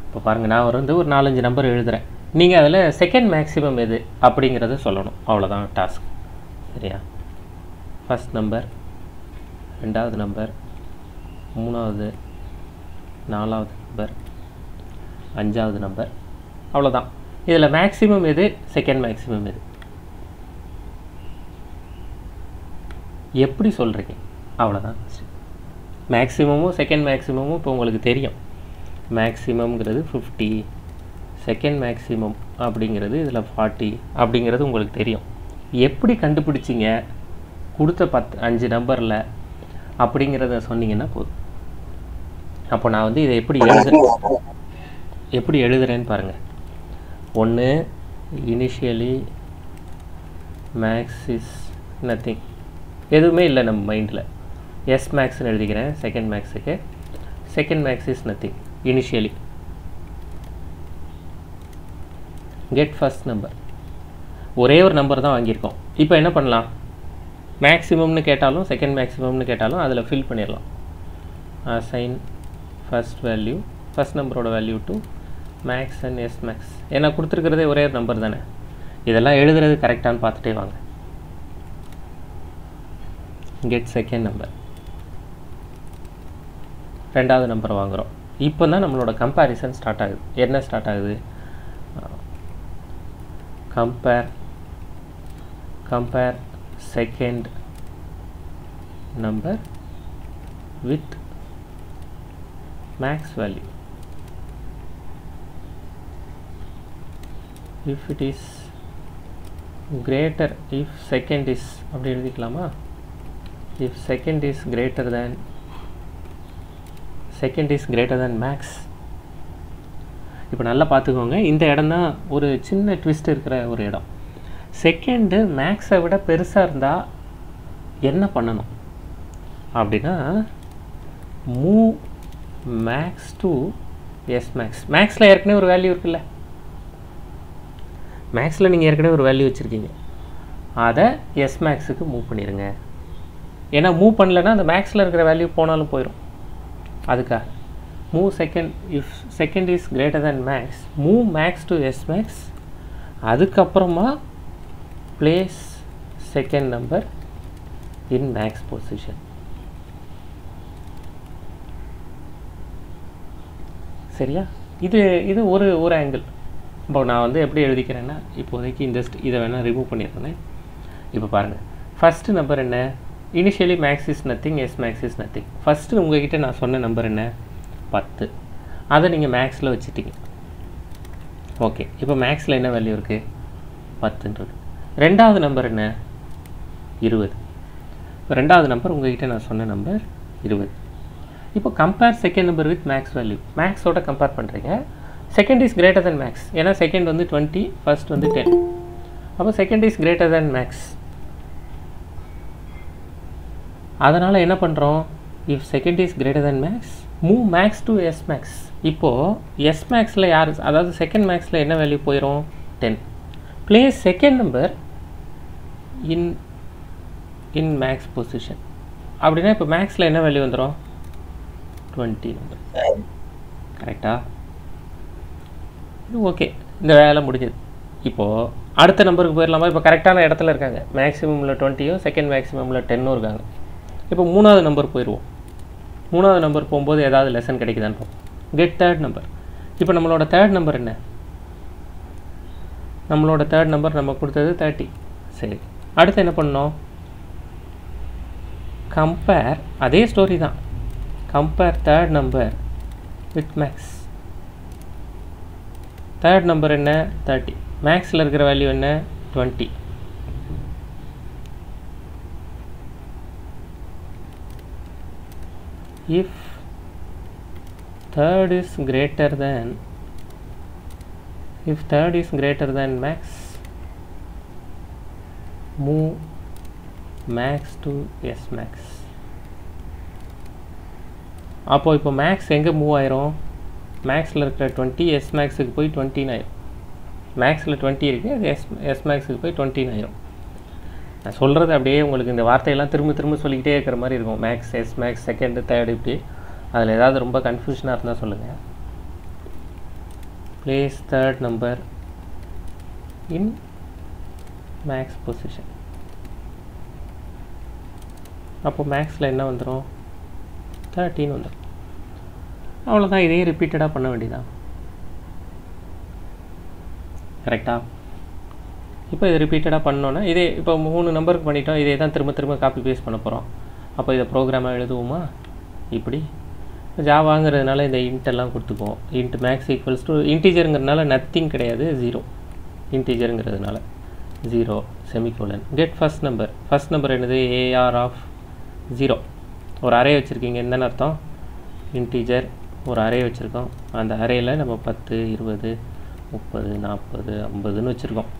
இப்போ பாருங்கள், நான் வந்து ஒரு 4-5 நம்பர் எழுதுகிறேன். நீங்கள் அதில் செகண்ட் மேக்ஸிமம் எது அப்படிங்கிறத சொல்லணும். அவ்வளோதான் டாஸ்க். சரியா? ஃபஸ்ட் நம்பர், ரெண்டாவது நம்பர், மூணாவது, நாலாவது நம்பர், அஞ்சாவது நம்பர், அவ்வளோதான். இதில் மேக்ஸிமம் எது, செகண்ட் மேக்ஸிமம் எது, எப்படி சொல்கிறீங்க, அவ்வளோதான். மேக்ஸிமமும் செகண்ட் மேக்ஸிமமும் இப்போ உங்களுக்கு தெரியும். மேக்ஸிமம்ங்கிறது 50, செகண்ட் மேக்ஸிமம் அப்படிங்கிறது இதில் 40 அப்படிங்கிறது உங்களுக்கு தெரியும். எப்படி கண்டுபிடிச்சிங்க கொடுத்த 5 நம்பரில் அப்படிங்கிறத சொன்னீங்கன்னா போதும். அப்போ நான் வந்து இதை எப்படி எழுதுறேன்னு பாருங்கள். ஒன்று, இனிஷியலி மேக்ஸ் இஸ் நத்திங், எதுவுமே இல்லை நம்ம மைண்டில். எஸ் மேக்ஸ்ன்னு எழுதிக்கிறேன் செகண்ட் மேக்ஸுக்கு. Second max is nothing initially. Get first number, ஒரே ஒரு நம்பர் தான் வாங்கியிருக்கோம். இப்போ என்ன பண்ணலாம், மேக்ஸிமம்னு கேட்டாலும் செகண்ட் மேக்ஸிமம்னு கேட்டாலும் அதில் ஃபில் பண்ணிடலாம். அசைன் ஃபஸ்ட் வேல்யூ, ஃபஸ்ட் நம்பரோட value to max and S max. ஏன்னா கொடுத்துருக்கிறதே ஒரே ஒரு நம்பர் தானே. இதெல்லாம் எழுதுறது கரெக்டானு பார்த்துட்டே வாங்க. கெட் செகண்ட் நம்பர், ரெண்டாவது நம்பர் வாங்குகிறோம். இப்போ தான் நம்மளோட கம்பேரிசன் ஸ்டார்ட் ஆகுது. என்ன ஸ்டார்ட் ஆகுது, compare second number with max value. If it is greater, if second is அப்படி எழுதிக்கலாமா, if second is greater than max. இப்போ நல்லா பார்த்துக்கோங்க, இந்த இடம் தான் ஒரு சின்ன ட்விஸ்ட் இருக்கிற ஒரு இடம். செகண்டு மேக்ஸை விட பெருசாக இருந்தால் என்ன பண்ணணும் அப்படின்னா, move max to S max. மேக்ஸில் ஏற்கனவே ஒரு வேல்யூ இருக்குல்ல, மேக்ஸில் நீங்கள் ஏற்கனவே ஒரு வேல்யூ வச்சுருக்கீங்க, அதை எஸ் மேக்ஸுக்கு மூவ் பண்ணிடுங்க. ஏன்னா மூவ் பண்ணலைன்னா அந்த மேக்ஸில் இருக்கிற வேல்யூ போனாலும் போயிடும். அதுக்காக move second, if second is greater than max, move max to s max. அதுக்கப்புறமா place second number in max position. சரியா? இது ஒரு ஆங்கிள். இப்போ நான் வந்து எப்படி எழுதிக்கிறேன்னா, இப்போதைக்கு இந்த இதை வேணால் ரிமூவ் பண்ணிடுறேன். இப்போ பாருங்கள், ஃபஸ்ட்டு நம்பர் என்ன, initially max is nothing, S max is nothing. First உங்ககிட்ட நான் சொன்ன நம்பர் என்ன, 10. அதை நீங்கள் மேக்ஸில் வச்சுட்டீங்க. ஓகே, இப்போ மேக்ஸில் என்ன வேல்யூ இருக்குது, 10ன்றது. ரெண்டாவது நம்பர் என்ன, 20. இப்போ ரெண்டாவது நம்பர் உங்ககிட்ட நான் சொன்ன நம்பர் 20. இப்போ compare second number with max value. மேக்ஸோட கம்பேர் பண்ணுறீங்க. Second is greater then max, ஏன்னா செகண்ட் வந்து 20, ஃபர்ஸ்ட் வந்து 10. அப்போ second is greater then max. அதனால் என்ன பண்ணுறோம், if second is greater then max, move max to S max. இப்போது எஸ் மேக்ஸில் யார், அதாவது செகண்ட் மேக்ஸில் என்ன வேல்யூ போயிடும், 10. Place second number in max position. அப்படின்னா இப்போ மேக்ஸில் என்ன வேல்யூ வந்துடும், 20 நம்பர். கரெக்டா? இது ஓகே, இந்த வேலை முடிஞ்சது. இப்போது அடுத்த நம்பருக்கு போயிடலாமா? இப்போ கரெக்டான இடத்துல இருக்காங்க. மேக்ஸிமமில் 20யும் செகண்ட் மேக்ஸிமமில் 10ம் இருக்காங்க. இப்போ மூணாவது நம்பர் போயிடுவோம். மூணாவது நம்பர் போகும்போது ஏதாவது லெசன் கிடைக்குதான்னு பார்ப்போம். Get third number. இப்போ நம்மளோட தேர்ட் நம்பர் என்ன, நம்மளோட தேர்ட் நம்பர் நம்ம கொடுத்தது 30. சரி, அடுத்து என்ன பண்ணோம், கம்பேர், அதே ஸ்டோரி தான். Compare third number with max. Third number என்ன, 30. மேக்ஸில் இருக்கிற வேல்யூ என்ன, 20. If third is greater than max, move max to s max. அப்போ இப்போ மேக்ஸ் எங்கே மூவ் ஆயிரும், மேக்ஸில் இருக்கிற 20 எஸ் மேக்ஸுக்கு போய் 20 ஆயிரும். மேக்ஸில் 20 இருக்குது, அது எஸ் மேக்ஸுக்கு போய் 20 ஆயிரும். நான் சொல்கிறது அப்படியே உங்களுக்கு இந்த வார்த்தையெல்லாம் திரும்ப சொல்லிக்கிட்டே இருக்கிற மாதிரி இருக்கும். Max, S max, second, third, இப்படி. அதில் ஏதாவது ரொம்ப கன்ஃபியூஷனாக இருந்தால் சொல்லுங்கள். place third number in max position. அப்போ மேக்ஸில் என்ன வந்துடும் 13 வந்துடும். அவ்வளோதான். இதே ரிப்பீட்டடாக பண்ண வேண்டியதான். கரெக்டாக? இப்போ இது ரிப்பீட்டடாக பண்ணோன்னா இதே இப்போ 3 நம்பருக்கு பண்ணிட்டோம். இதே தான் திரும்ப திரும்ப காப்பி பேஸ்ட் பண்ண போகிறோம். அப்போ இதை ப்ரோக்ராமாக எழுதுவோமா? இப்படி ஜாவாங்கிறதுனால இந்த இன்ட்டெல்லாம் கொடுத்துக்குவோம். இன்ட் மேக்ஸ் ஈக்குவல்ஸ் டு இன்டீஜருங்கிறதுனால நத்திங் கிடையாது, 0. இன்டீஜருங்கிறதுனால 0 semicolon. Get first number. First number என்னது? AR of 0. ஒரு அரே வச்சுருக்கீங்க. என்னென்னு அர்த்தம்? இன்டீஜர் ஒரு அரே வச்சுருக்கோம். அந்த அரேயில் நம்ம 10, 20, 30, 40, 50ன்னு வச்சுருக்கோம்.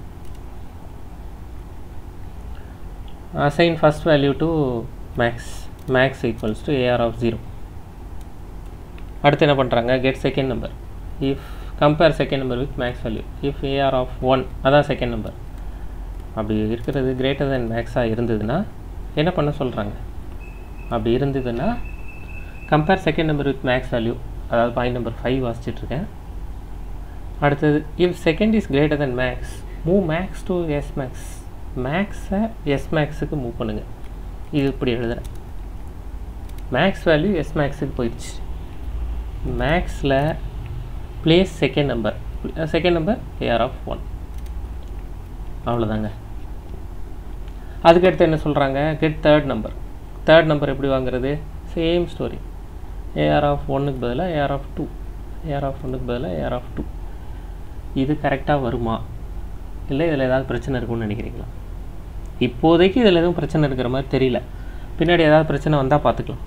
assign first value to max equals to AR of 0. அடுத்து என்ன பண்ணுறாங்க? get second number. if compare second number with max value. if AR of 1 அதான் செகண்ட் நம்பர். அப்படி இருக்கிறது கிரேட்டர் தென் மேக்ஸாக இருந்ததுன்னா என்ன பண்ண சொல்கிறாங்க? அப்படி இருந்ததுன்னா compare second number with max value. அதாவது பாயிண்ட் நம்பர் 5 வாசிச்சிட்ருக்கேன். அடுத்தது if second is greater than max, move max to S max. மேக்ஸை S maxக்கு மூவ் பண்ணுங்கள். இது இப்படி எழுதுகிறேன். மேக்ஸ் வேல்யூ S maxக்கு போயிடுச்சு. மேக்ஸில் place second number AR of 1. அவ்வளோதாங்க. அதுக்கடுத்து என்ன சொல்கிறாங்க? Get third number. Third number எப்படி வாங்குறது? Same story. AR of 1க்கு பதிலாக AR of 2. AR of 1க்கு பதிலாக AR of 2. இது கரெக்டாக வருமா? இல்லை இதில் ஏதாவது பிரச்சனை இருக்குன்னு நினைக்கிறீங்களா? இப்போதைக்கு இதில் எதுவும் பிரச்சனை இருக்கிற மாதிரி தெரியல. பின்னாடி ஏதாவது பிரச்சனை வந்தால் பார்த்துக்கலாம்.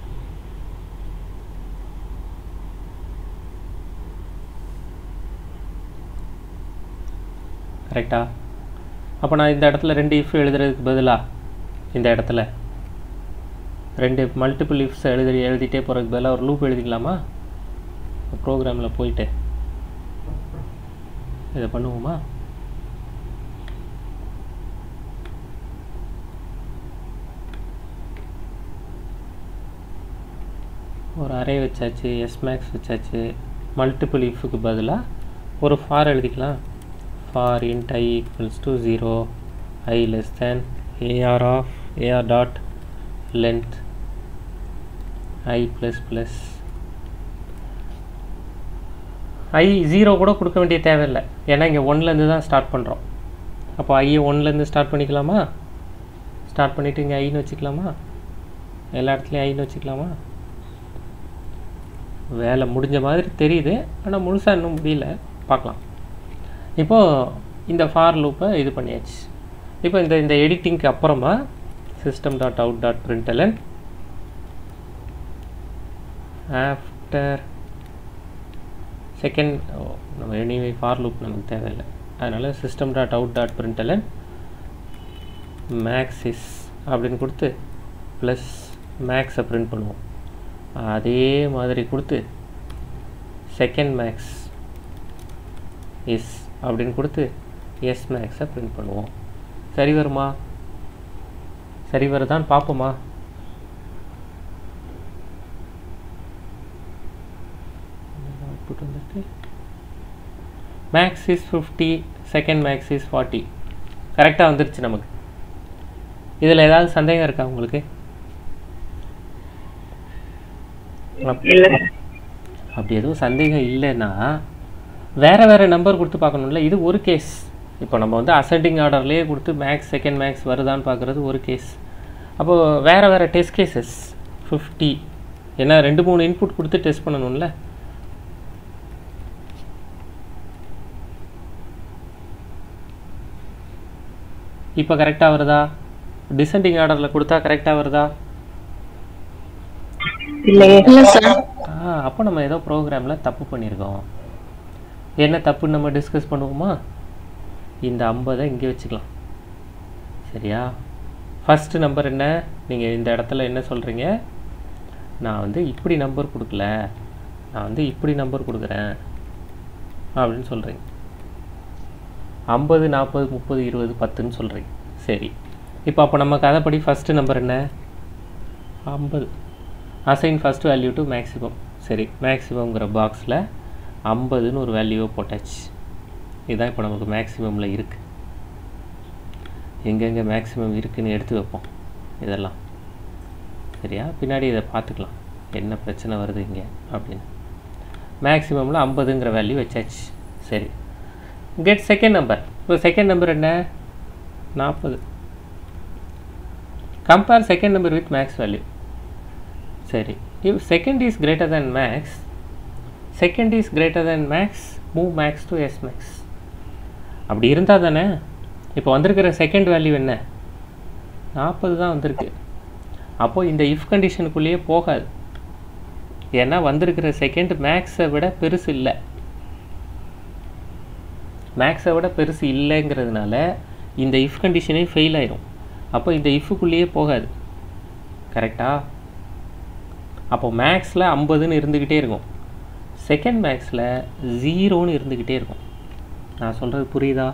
கரெக்டா? அப்போ நான் இந்த இடத்துல 2 இஃப் எழுதுறதுக்கு பதிலாக இந்த இடத்துல 2 மல்டிபிள் இஃப்ஸ் எழுதிட்டே போகிறதுக்கு பதிலாக ஒரு லூப் எழுதிக்கலாமா? ப்ரோக்ராமில் போயிட்டு இதை பண்ணுவோமா? ஒரு அரே வச்சாச்சு, S max வச்சாச்சு. மல்டிபிள் இஃப்க்கு பதிலாக ஒரு ஃபார் எழுதிக்கலாம். for int I equals to 0, I less than AR dot length I plus plus. I 0 கூட கொடுக்க வேண்டிய தேவையில்லை. ஏன்னா இங்கே 1லேருந்து தான் ஸ்டார்ட் பண்ணுறோம். அப்போ ஐயை 1லேருந்து ஸ்டார்ட் பண்ணிக்கலாமா? ஸ்டார்ட் பண்ணிவிட்டு இங்கே ஐன்னு வச்சுக்கலாமா? எல்லா இடத்துலையும் ஐன்னு வச்சுக்கலாமா? வேலை முடிஞ்ச மாதிரி தெரியுது, ஆனால் முழுசாக இன்னும் முடியல. பார்க்கலாம். இப்போது இந்த ஃபார் லூப்பை இது பண்ணியாச்சு. இப்போ இந்த எடிட்டிங்க்கு அப்புறமா system.out.println ஆஃப்டர் செகண்ட் நம்ம எனிவே ஃபார் லூப் நமக்கு தேவையில்லை. அதனால் system.out.println மேக்ஸ் இஸ் அப்படின்னு கொடுத்து ப்ளஸ் மேக்ஸை பிரிண்ட் பண்ணுவோம். அதே மாதிரி கொடுத்து செகண்ட் மேக்ஸ் இஸ் அப்படின்னு கொடுத்து எஸ் மேக்ஸை பிரிண்ட் பண்ணுவோம். சரி வருமா? சரி வருதான்னு பார்ப்போமா? அவுட்புட் வந்துட்டு max is 50, second max is 40. கரெக்டாக வந்துருச்சு நமக்கு. இதில் ஏதாவது சந்தேகம் இருக்கா உங்களுக்கு? அப்படி எதுவும் சந்தேகம் இல்லைன்னா வேறு நம்பர் கொடுத்து பார்க்கணும்ல. இது ஒரு கேஸ். இப்போ நம்ம வந்து அசெண்டிங் ஆர்டர்லேயே கொடுத்து மேக்ஸ் செகண்ட் மேக்ஸ் வருதான்னு பார்க்குறது ஒரு கேஸ். அப்போது வேறு டெஸ்ட் கேசஸ் 50. ஏன்னா 2-3 இன்புட் கொடுத்து டெஸ்ட் பண்ணணும்ல. இப்போ கரெக்டாக வருதா? டிசெண்டிங் ஆர்டரில் கொடுத்தா கரெக்டாக வருதா? அப்போ நம்ம ஏதோ ப்ரோக்ராமில் தப்பு பண்ணியிருக்கோம். என்ன தப்புன்னு நம்ம டிஸ்கஸ் பண்ணுவோமா? இந்த 50 இங்கே வச்சுக்கலாம். சரியா? ஃபஸ்ட்டு நம்பர் என்ன? நீங்கள் இந்த இடத்துல என்ன சொல்கிறீங்க? நான் வந்து இப்படி நம்பர் கொடுக்கல, நான் வந்து இப்படி நம்பர் கொடுக்குறேன் அப்படின்னு சொல்கிறீங்க. 50, 40, 30, 20, 10ன்னு சொல்கிறீங்க. சரி, இப்போ அப்போ நமக்கு அதைப்படி ஃபஸ்ட்டு நம்பர் என்ன? 50. Assign first value to maximum. சரி, மேக்ஸிமம்ங்கிற பாக்ஸில் 50ன்னு ஒரு வேல்யூவை போட்டாச்சு. இதுதான் இப்போ நமக்கு மேக்ஸிமமில் இருக்குது. எங்கெங்கே மேக்ஸிமம் இருக்குதுன்னு எடுத்து வைப்போம் இதெல்லாம். சரியா? பின்னாடி இதை பார்த்துக்கலாம் என்ன பிரச்சனை வருது இங்கே அப்படின்னு. மேக்ஸிமமில் 50ங்கிற வேல்யூ வச்சாச்சு. சரி, கெட் செகண்ட் நம்பர். இப்போ செகண்ட் நம்பர் என்ன? 40. Compare second number with max value. சரி, if second is greater than max, second is greater than max, move max to s max. அப்படி இருந்தால் தானே இப்போ வந்திருக்கிற செகண்ட் வேல்யூ என்ன? 40 தான் வந்திருக்கு. அப்போது இந்த இஃப் கண்டிஷனுக்குள்ளேயே போகாது. ஏன்னா வந்திருக்கிற செகண்ட் மேக்ஸை விட பெருசு இல்லை. மேக்ஸை விட பெருசு இல்லைங்கிறதுனால இந்த இஃப் கண்டிஷனே ஃபெயில் ஆயிரும். அப்போ இந்த இஃபுக்குள்ளேயே போகாது. கரெக்டாக? அப்போ மேக்ஸில் 50ன்னு இருந்துக்கிட்டே இருக்கும், செகண்ட் மேக்ஸில் 0ன்னு இருந்துக்கிட்டே இருக்கும். நான் சொல்கிறது புரியுதா?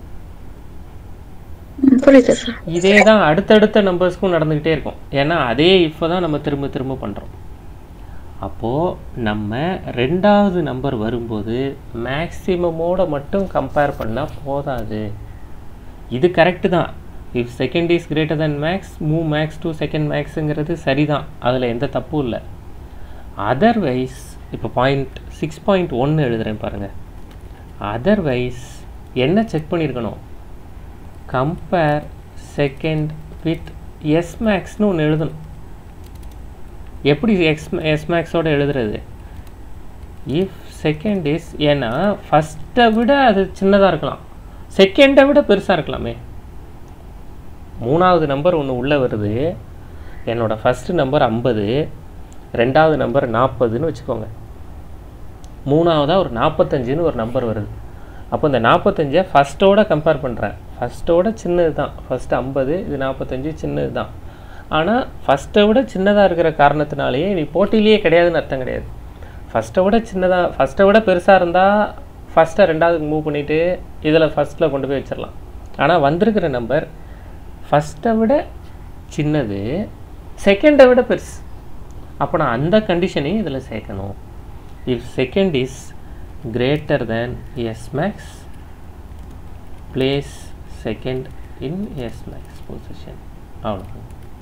புரியுது சார். இதே தான் அடுத்தடுத்த நம்பர்ஸ்க்கும் நடந்துக்கிட்டே இருக்கும். ஏன்னா அதே இஃப்பை தான் நம்ம திரும்ப திரும்ப பண்ணுறோம். அப்போது நம்ம ரெண்டாவது நம்பர் வரும்போது மேக்ஸிமமோடு மட்டும் கம்பேர் பண்ணால் போதாது. இது கரெக்டு தான். If second is greater then max, move max to second மேக்ஸுங்கிறது சரிதான், அதில் எந்த தப்பும் இல்லை. அதர்வைஸ் இப்போ 6.1 எழுதுகிறேன் பாருங்கள். அதர்வைஸ் என்ன செக் பண்ணியிருக்கணும்? கம்பேர் செகண்ட் வித் எஸ் மேக்ஸ்னு ஒன்று எழுதணும். எப்படி எஸ் மேக்ஸோடு எழுதுறது? இஃப் செகண்ட் இஸ், ஏன்னா ஃபஸ்ட்டை விட அது சின்னதாக இருக்கலாம், செகண்டை விட பெருசாக இருக்கலாமே. மூணாவது நம்பர் ஒன்று உள்ளே வருது. என்னோடய ஃபஸ்ட்டு நம்பர் 50, ரெண்டாவது நம்பர் 40ன்னு வச்சுக்கோங்க. மூணாவதாக ஒரு 45ன்னு ஒரு நம்பர் வருது. அப்போ இந்த 45 ஃபஸ்ட்டோட கம்பேர் பண்ணுறேன். ஃபஸ்ட்டோட சின்னது தான். ஃபஸ்ட்டு 50, இது 45 சின்னது தான். ஆனால் ஃபஸ்ட்டை விட சின்னதாக இருக்கிற காரணத்தினாலேயே நீ போட்டியிலேயே கிடையாதுன்னு அர்த்தம் கிடையாது. ஃபஸ்ட்டை விட பெருசாக இருந்தால் ஃபஸ்ட்டை ரெண்டாவதுக்கு மூவ் பண்ணிவிட்டு இதில் ஃபஸ்ட்டில் கொண்டு போய் வச்சிடலாம். ஆனால் வந்திருக்கிற நம்பர் ஃபஸ்ட்டை விட சின்னது, செகண்டை விட பெருசு. அப்போ நான் அந்த கண்டிஷனையும் இதில் சேர்க்கணும். If second is greater than S max, place second in S max position. அவ்வளோ.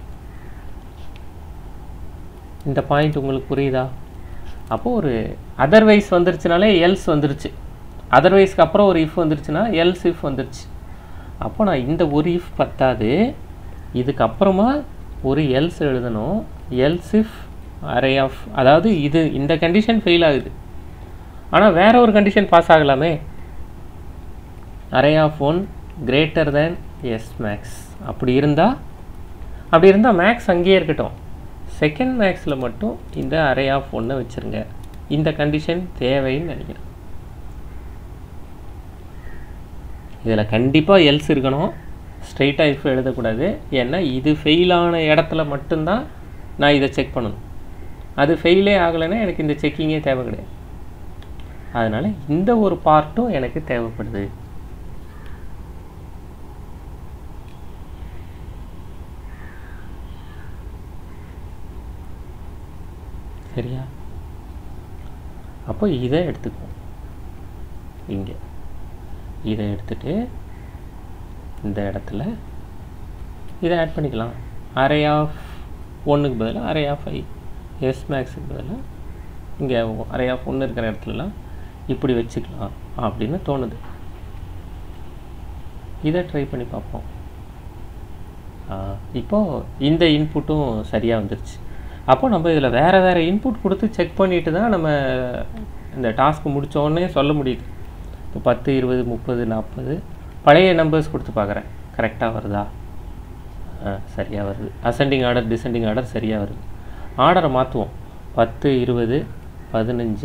இந்த பாயிண்ட் உங்களுக்கு புரியுதா? அப்போது ஒரு அதர்வைஸ் வந்துருச்சுனாலே எல்ஸ் வந்துருச்சு. அதர்வைஸ்க்கு அப்புறம் ஒரு இஃப் வந்துருச்சுன்னா எல்ஸ் இஃப் வந்துருச்சு. அப்போ நான் இந்த ஒரு இஃப் பத்தாது, இதுக்கப்புறமா ஒரு எல்ஸ் எழுதணும். எல்ஸ் இஃப் அரே ஆஃப், அதாவது இந்த கண்டிஷன் ஃபெயில் ஆகுது, ஆனால் வேற ஒரு கண்டிஷன் பாஸ் ஆகலாமே. Array of 1 greater than S max. அப்படி இருந்தால் மேக்ஸ் அங்கேயே இருக்கட்டும், செகண்ட் மேக்ஸில் மட்டும் இந்த அரே ஆஃப் 1 வச்சுருங்க. இந்த கண்டிஷன் தேவைன்னு நினைக்கிறேன். இதில் கண்டிப்பாக எல்ஸ் இருக்கணும், ஸ்ட்ரெயிட்டாக இஃப் எழுதக்கூடாது. ஏன்னா இது ஃபெயிலான இடத்துல மட்டும்தான் நான் இதை செக் பண்ணணும். அது ஃபெயிலே ஆகலைன்னா எனக்கு இந்த செக்கிங்கே தேவை கிடையாது. அதனால் இந்த ஒரு பார்ட்டும் எனக்கு தேவைப்படுது. சரியா? அப்போ இதை எடுத்துக்குவோம். இங்கே இதை எடுத்துகிட்டு இந்த இடத்துல இதை ஆட் பண்ணிக்கலாம். அரே ஆஃப் 1க்கு பதிலாக அரே ஆஃப் 5, எஸ் மேக்ஸுக்கு பதிலாக இங்கே அரே ஆஃப் 1 இருக்கிற இடத்துலலாம் இப்படி வச்சுக்கலாம் அப்படின்னு தோணுது. இதை ட்ரை பண்ணி பார்ப்போம். இப்போது இந்த இன்புட்டும் சரியாக வந்துருச்சு. அப்போ நம்ம இதில் வேறு இன்புட் கொடுத்து செக் பண்ணிட்டு தான் நம்ம இந்த டாஸ்க் முடித்தோடனே சொல்ல முடியுது. இப்போ 10, 20, 30, 40 பழைய நம்பர்ஸ் கொடுத்து பார்க்குறேன், கரெக்டாக வருதா? சரியாக வருது. அசெண்டிங் ஆர்டர் டிசெண்டிங் ஆர்டர் சரியாக வருது. ஆர்டரை மாற்றுவோம். 10, 20, 15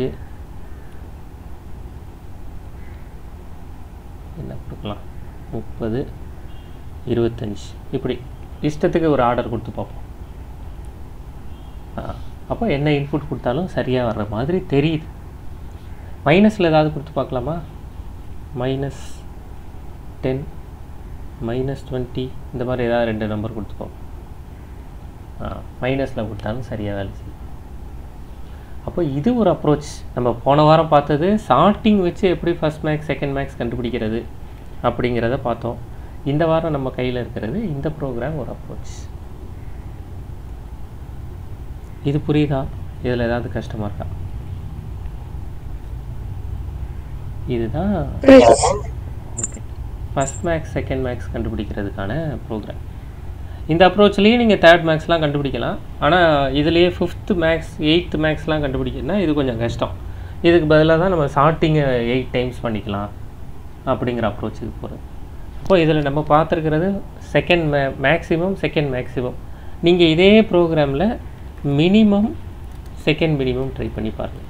என்ன கொடுக்கலாம், 30, 25 இப்படி இஷ்டத்துக்கு ஒரு ஆர்டர் கொடுத்து பார்ப்போம். அப்போ என்ன இன்புட் கொடுத்தாலும் சரியாக வர்ற மாதிரி தெரியுது. மைனஸில் ஏதாவது கொடுத்து பார்க்கலாமா? -10, -20 இந்த மாதிரி ஏதாவது 2 நம்பர் கொடுத்துப்போம். மைனஸில் கொடுத்தாலும் சரியாக வேலை செய்யும். அப்போ அப்போ இது ஒரு அப்ரோச். நம்ம போன வாரம் பார்த்தது சார்ட்டிங் வச்சு எப்படி ஃபர்ஸ்ட் மேக்ஸ் செகண்ட் மேக்ஸ் கண்டுபிடிக்கிறது அப்படிங்கிறத பார்த்தோம். இந்த வாரம் நம்ம கையில் இருக்கிறது இந்த ப்ரோக்ராம் ஒரு அப்ரோச். இது புரியுதா? இதில் ஏதாவது கஷ்டமாக இருக்கா? இதுதான் okay first max second max கண்டுபிடிக்கிறதுக்கான ப்ரோக்ராம். இந்த அப்ரோச்லேயே நீங்கள் தேர்ட் மேக்ஸ்லாம் கண்டுபிடிக்கலாம். ஆனால் இதுலேயே ஃபிஃப்த்து மேக்ஸ் எயித்து மேக்ஸ்லாம் கண்டுபிடிக்கணும்னா இது கொஞ்சம் கஷ்டம். இதுக்கு பதிலாக தான் நம்ம சார்ட்டிங்கை 8 டைம்ஸ் பண்ணிக்கலாம் அப்படிங்கிற அப்ரோச்சுக்கு போகிறது. அப்போ இதில் நம்ம பார்த்துருக்கிறது செகண்ட் மேக்ஸிமம் செகண்ட் மேக்ஸிமம். நீங்கள் இதே ப்ரோக்ராமில் மினிமம் செகண்ட் மினிமம் ட்ரை பண்ணி பாருங்கள்.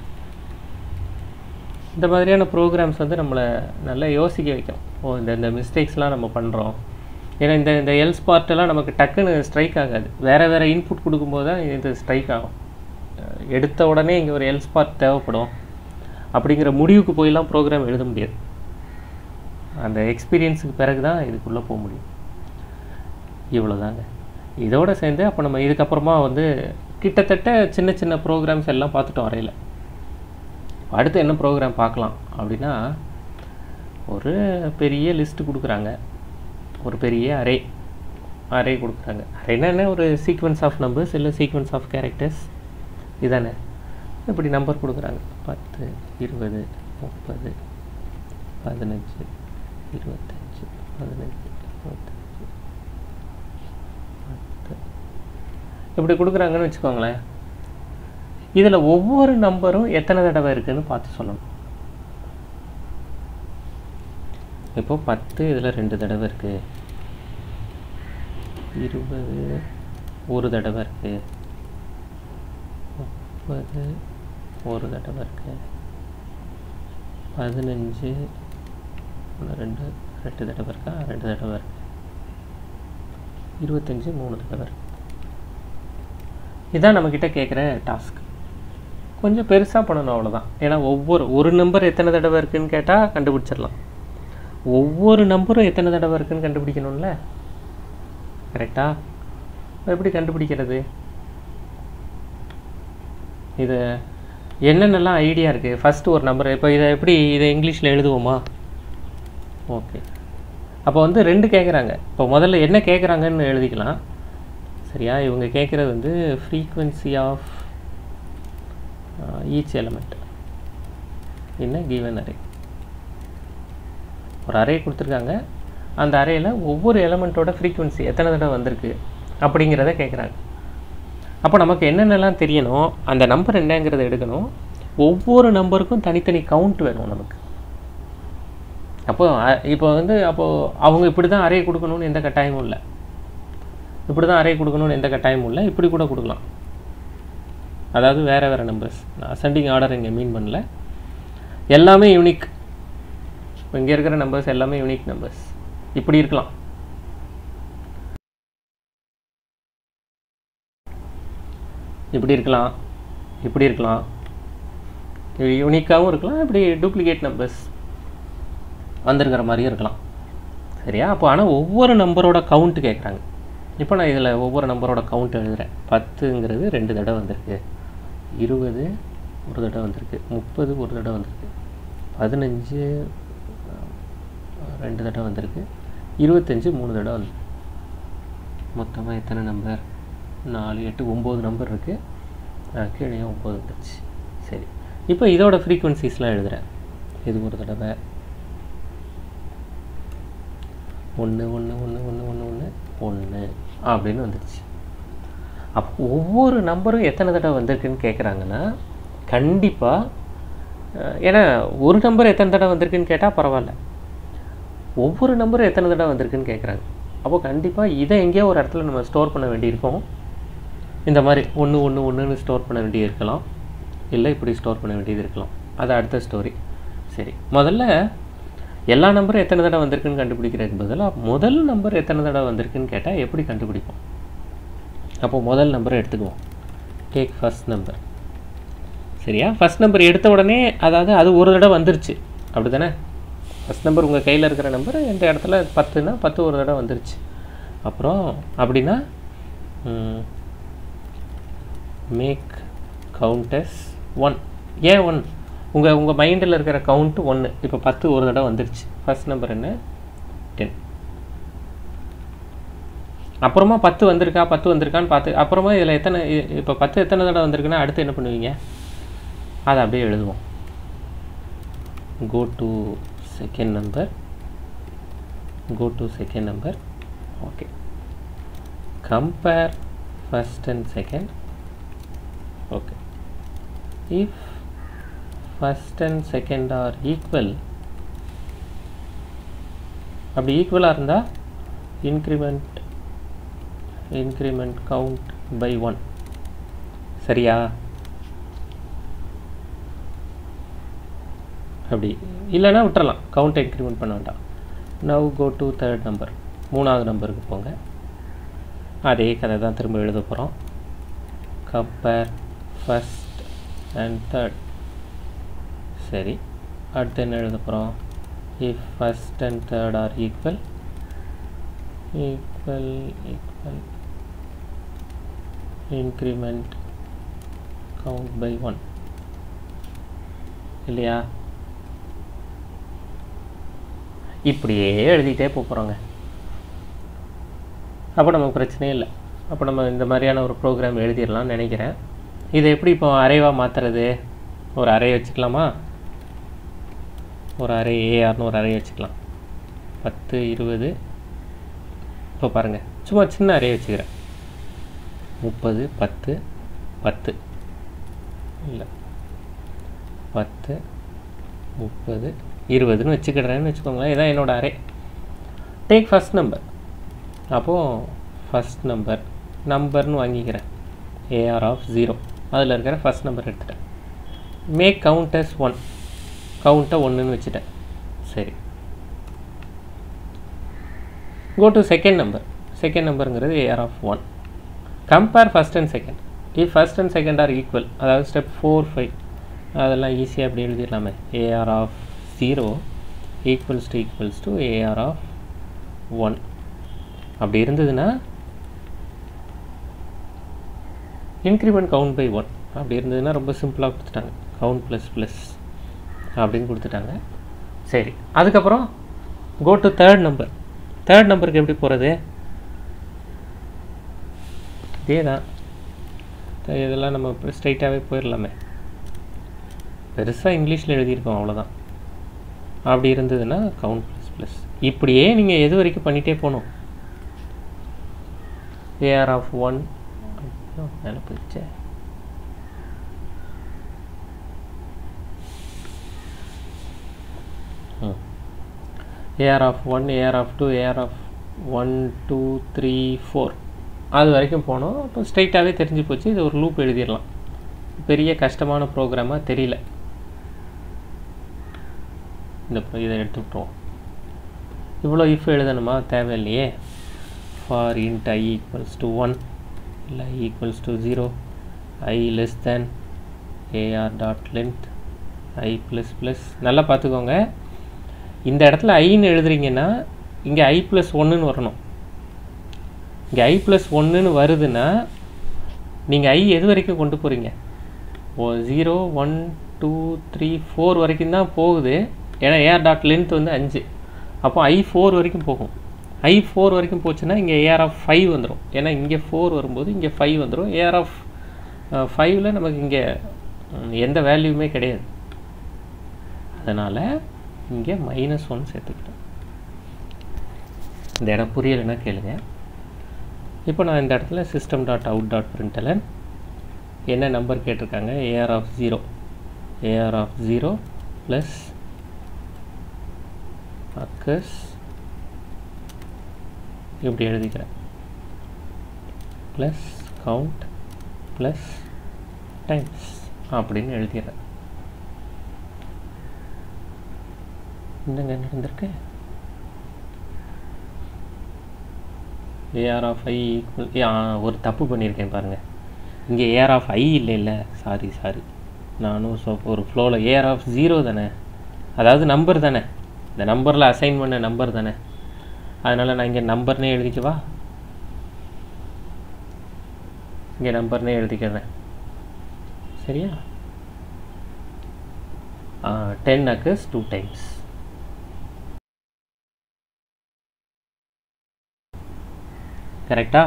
இந்த மாதிரியான ப்ரோக்ராம்ஸ் வந்து நம்மளை நல்லா யோசிக்க வைக்கும். இந்த மிஸ்டேக்ஸ்லாம் நம்ம பண்ணுறோம். ஏன்னா இந்த எல்ஸ் பார்ட்டெல்லாம் நமக்கு டக்குன்னு ஸ்ட்ரைக் ஆகாது. வேறு இன்புட் கொடுக்கும்போது தான் இது ஸ்ட்ரைக் ஆகும். எடுத்த உடனே இங்கே ஒரு எல்ஸ் பார்ட் தேவைப்படும் அப்படிங்கிற முடிவுக்கு போயெல்லாம் ப்ரோக்ராம் எழுத முடியாது. அந்த எக்ஸ்பீரியன்ஸுக்கு பிறகு தான் இதுக்குள்ளே போக முடியும். இவ்வளோதாங்க. இதோடு சேர்ந்து அப்போ நம்ம இதுக்கப்புறமா வந்து கிட்டத்தட்ட சின்ன சின்ன ப்ரோக்ராம்ஸ் எல்லாம் பார்த்துட்டோம் வரையில். அடுத்து என்ன ப்ரோக்ராம் பார்க்கலாம் அப்படின்னா, ஒரு பெரிய லிஸ்ட்டு கொடுக்குறாங்க, ஒரு பெரிய அரே கொடுக்குறாங்க. அரேனா என்ன, ஒரு சீக்வன்ஸ் ஆஃப் நம்பர்ஸ் இல்லை சீக்வன்ஸ் ஆஃப் கேரக்டர்ஸ் இதானே. இப்படி நம்பர் கொடுக்குறாங்க 10 20 30 15 25 15 25 10 இப்படி கொடுக்குறாங்கன்னு வச்சுக்கோங்களேன். இதில் ஒவ்வொரு நம்பரும் எத்தனை தடவை இருக்குதுன்னு பார்த்து சொல்லணும். இப்போது 10 இதில் 2 தடவை இருக்குது, 20 ஒரு தடவை இருக்குது, 30 ஒரு தடவை இருக்குது, 15 2 தடவை இருக்கா, 2 தடவை இருக்குது, 25 3 தடவை இருக்குது. இதுதான் நம்மக்கிட்ட கேட்குற டாஸ்க். கொஞ்சம் பெருசாக பண்ணணும், அவ்வளோதான். ஏன்னா ஒரு நம்பர் எத்தனை தடவை இருக்குதுன்னு கேட்டால் கண்டுபிடிச்சிடலாம். ஒவ்வொரு நம்பரும் எத்தனை தடவை இருக்குதுன்னு கண்டுபிடிக்கணும்ல. கரெக்டாக? எப்படி கண்டுபிடிக்கிறது? இது என்னென்னலாம் ஐடியா இருக்குது. ஃபஸ்ட்டு ஒரு நம்பர், இப்போ இதை இங்கிலீஷில் எழுதுவோமா? ஓகே. அப்போ வந்து 2 கேட்குறாங்க. இப்போ முதல்ல என்ன கேட்குறாங்கன்னு எழுதிக்கலாம். சரியா? இவங்க கேட்குறது வந்து frequency of each element in a given array. ஒரு அரே கொடுத்துருக்காங்க. அந்த அரேயில் ஒவ்வொரு எலமெண்ட்டோட ஃப்ரீக்வன்சி எத்தனை தடவை வந்திருக்கு அப்படிங்கிறத கேட்குறாங்க. அப்போ நமக்கு என்னென்னலாம் தெரியணும், அந்த நம்பர் என்னங்கிறத எடுக்கணும். ஒவ்வொரு நம்பருக்கும் தனித்தனி கவுண்ட் வேணும் நமக்கு. இப்போ வந்து அவங்க இப்படி தான் அரே கொடுக்கணும்னு எந்த கட்டாயமும் இல்லை. இப்படி கூட கொடுக்கலாம். அதாவது வேறு நம்பர்ஸ். நான் அசெண்டிங் ஆர்டர் இங்கே மீன் பண்ணல. எல்லாமே யூனிக். இப்போ இங்கே இருக்கிற நம்பர்ஸ் எல்லாமே யூனிக் நம்பர்ஸ். இப்படி இருக்கலாம். இப்படி இருக்கலாம். யூனிக்காகவும் இருக்கலாம். இப்படி டூப்ளிகேட் நம்பர்ஸ் வந்திருக்கிற மாதிரியும் இருக்கலாம். சரியா? அப்போ ஆனால் ஒவ்வொரு நம்பரோட கவுண்ட்டு கேட்குறாங்க. இப்போ நான் இதில் ஒவ்வொரு நம்பரோட கவுண்ட் எழுதுகிறேன். 10ங்கிறது 2 தடவை வந்திருக்கு, 20 ஒரு தடவை வந்திருக்கு, 30 ஒரு தடவை வந்திருக்கு, 15 2 தடவை வந்திருக்கு, 25 3 தடவை வந்திருக்கு. மொத்தமாக எத்தனை நம்பர்? 4 8 9 நம்பர் இருக்குது. கீழே 9 வந்துருச்சு. சரி, இப்போ இதோட ஃப்ரீக்வன்சிஸ்லாம் எழுதுகிறேன். இது ஒரு தடவை 1 1 1 1 1 1 1 அப்படின்னு வந்துடுச்சு. அப்போ ஒவ்வொரு நம்பரும் எத்தனை தடவை வந்திருக்குன்னு கேட்குறாங்கன்னா கண்டிப்பாக, ஏன்னா ஒரு நம்பர் எத்தனை தடவை வந்திருக்குன்னு கேட்டால் பரவாயில்ல, ஒவ்வொரு நம்பரும் எத்தனை தடவை வந்திருக்குன்னு கேட்குறாங்க. அப்போது கண்டிப்பாக இதை எங்கேயோ ஒரு இடத்துல நம்ம ஸ்டோர் பண்ண வேண்டியிருக்கோம். இந்த மாதிரி 1 1 1ன்னு ஸ்டோர் பண்ண வேண்டியது இருக்கலாம், இல்லை இப்படி ஸ்டோர் பண்ண வேண்டியது இருக்கலாம். அது அடுத்த ஸ்டோரி. சரி, முதல்ல எல்லா நம்பரும் எத்தனை தடவை வந்திருக்குன்னு கண்டுபிடிக்கிறதுக்கு பதிலாக முதல் நம்பர் எத்தனை தடவை வந்திருக்குன்னு கேட்டால் எப்படி கண்டுபிடிப்போம்? அப்போது முதல் நம்பரை எடுத்துக்குவோம். Take first number. சரியா? ஃபஸ்ட் நம்பர் எடுத்த உடனே, அதாவது அது ஒரு தடவை வந்துருச்சு, அப்படி தானே? ஃபஸ்ட் நம்பர் உங்கள் கையில் இருக்கிற நம்பர் இந்த இடத்துல 10னா 10 ஒரு தடவை வந்துருச்சு. அப்புறம் அப்படின்னா மேக் கவுண்டஸ் 1. ஏன் 1? உங்கள் மைண்டில் இருக்கிற கவுண்ட்டு 1. இப்போ 10 ஒரு தடவை வந்துருச்சு. ஃபர்ஸ்ட் நம்பர் என்ன? 10. அப்புறமா 10 வந்திருக்கான்னு பார்த்து அப்புறமா இதில் இப்போ 10 எத்தனை தடவை வந்திருக்குன்னா அடுத்து என்ன பண்ணுவீங்க? அதை அப்படியே எழுதுவோம். go to second number. Okay, compare first and second. Okay, if first and second are equal, அப்படி ஈக்குவலாக இருந்தால் increment count by 1. சரியா? அப்படி இல்லைன்னா விட்டுறலாம், கவுண்ட்டை இன்க்ரிமெண்ட் பண்ண வேண்டாம். now go to third number. 3வது நம்பருக்கு போங்க. அதே கதை தான் திரும்ப எழுத போகிறோம். compare first and third. சரி, அடுத்து என்ன எழுத போகிறோம்? if first and third are equal, increment count by 1. இல்லையா? இப்படியே எழுதிட்டே போகிறோங்க. அப்போ நமக்கு பிரச்சனையே இல்லை. அப்போ நம்ம இந்த மாதிரியான ஒரு ப்ரோக்ராம் எழுதிடலாம்னு நினைக்கிறேன். இதை எப்படி இப்போ அரேவாக மாற்றுறது? ஒரு அரே வச்சுக்கலாமா? ஒரு அரே ஏஆர்னு ஒரு அரே வச்சுக்கலாம். 10, 20. இப்போ பாருங்கள், சும்மா சின்ன அரே வச்சுக்கிறேன். 30, 10, 10 இல்லை 10, 30, 20ன்னு வச்சுக்கிறேன்னு வச்சுக்கோங்களேன். இதான் என்னோடய அரே. Take first number. அப்போது ஃபஸ்ட் நம்பர்னு வாங்கிக்கிறேன். AR of 0. அதில் இருக்கிற ஃபஸ்ட் நம்பர் எடுத்துட்டேன். Make count as 1. கவுண்ட்டை 1ன்னு வச்சுட்டேன். சரி, go to செகண்ட் நம்பருங்கிறது AR of 1. Compare first and second. If first and second are equal, அதாவது ஸ்டெப் 4, 5 அதெல்லாம் ஈஸியாக அப்படி எழுதிடலாமே. AR of 0 equals to AR of 1. அப்படி இருந்ததுன்னா இன்க்ரிமெண்ட் கவுண்ட் பை 1. அப்படி இருந்ததுன்னா ரொம்ப சிம்பிளாக கொடுத்துட்டாங்க. கவுண்ட் ப்ளஸ் அப்படின்னு கொடுத்துட்டாங்க. சரி, அதுக்கப்புறம் go to தேர்ட் நம்பருக்கு எப்படி போகிறது? இதே தான். இதெல்லாம் நம்ம ஸ்ட்ரைட்டாகவே போயிடலாமே. பெருசாக இங்கிலீஷில் எழுதியிருக்கோம், அவ்வளோதான். அப்படி இருந்ததுன்னா கவுண்ட் ப்ளஸ். இப்படியே நீங்கள் எது வரைக்கும் பண்ணிகிட்டே போகணும். ஏஆர் ஆஃப் 1 மேலே போயிடுச்சு. AR of 1, AR of 2, AR of 1, 2, 3, 4 அது வரைக்கும் போனோம். அப்போ ஸ்ட்ரைட்டாகவே தெரிஞ்சு போச்சு. இது ஒரு லூப் எழுதிடலாம். பெரிய கஷ்டமான ப்ரோக்ராமாக தெரியல. இதை எடுத்து விட்டுருவோம். இவ்வளோ இஃப் எழுதணுமா? தேவையில்லையே. For int i equals to 1 இல்லை i equals to 0, i less than AR dot length i plus plus. நல்லா பார்த்துக்கோங்க, இந்த இடத்துல ஐன்னு எழுதுறீங்கன்னா இங்கே i ப்ளஸ் 1ன்னு வரணும். இங்கே i ப்ளஸ் 1ன்னு வருதுன்னா நீங்கள் i எது வரைக்கும் கொண்டு போகிறீங்க? 0, 1, 2, 3, 4 வரைக்கும் தான் போகுது. ஏன்னா ஏஆர் டாட் லென்த் வந்து 5. அப்போ i 4 வரைக்கும் போகும். i 4 வரைக்கும் போச்சுன்னா இங்கே ஏஆர் ஆஃப் 5 வந்துடும். ஏன்னா இங்கே 4 வரும்போது இங்கே 5 வந்துடும். ஏஆர் ஆஃப் 5ல் நமக்கு இங்கே எந்த வேல்யூமே கிடையாது. அதனால் இங்கே -1 சேர்த்துக்கிட்டேன். இந்த இடம் புரியலைன்னா கேளுங்க. இப்போ நான் இந்த இடத்துல system dot out dot println என்ன நம்பர் கேட்டிருக்காங்க? ஏஆர் ஆஃப் 0 ப்ளஸ் அக்கஸ் இப்படி எழுதிக்கிறேன். ப்ளஸ் கவுண்ட் ப்ளஸ் டைம்ஸ் அப்படின்னு எழுதிடுறேன். என்னங்க நடந்திருக்கு? ஏஆர் ஆஃப் i ஈக்குவல் ஒரு தப்பு பண்ணியிருக்கேன் பாருங்கள். இங்கே ஏஆர் ஆஃப் i இல்லை, சாரி நானும் ஒரு ஃப்ளோவில் ஏஆர் ஆஃப் 0 தானே, அதாவது நம்பர் தானே, இந்த நம்பரில் அசைன் பண்ண நம்பர் தானே. அதனால் நான் இங்கே நம்பர்னே எழுதிக்கவா? இங்கே நம்பர்னே எழுதிக்கிறேன். சரியா? 10 occurs 2 times. கரெக்டா?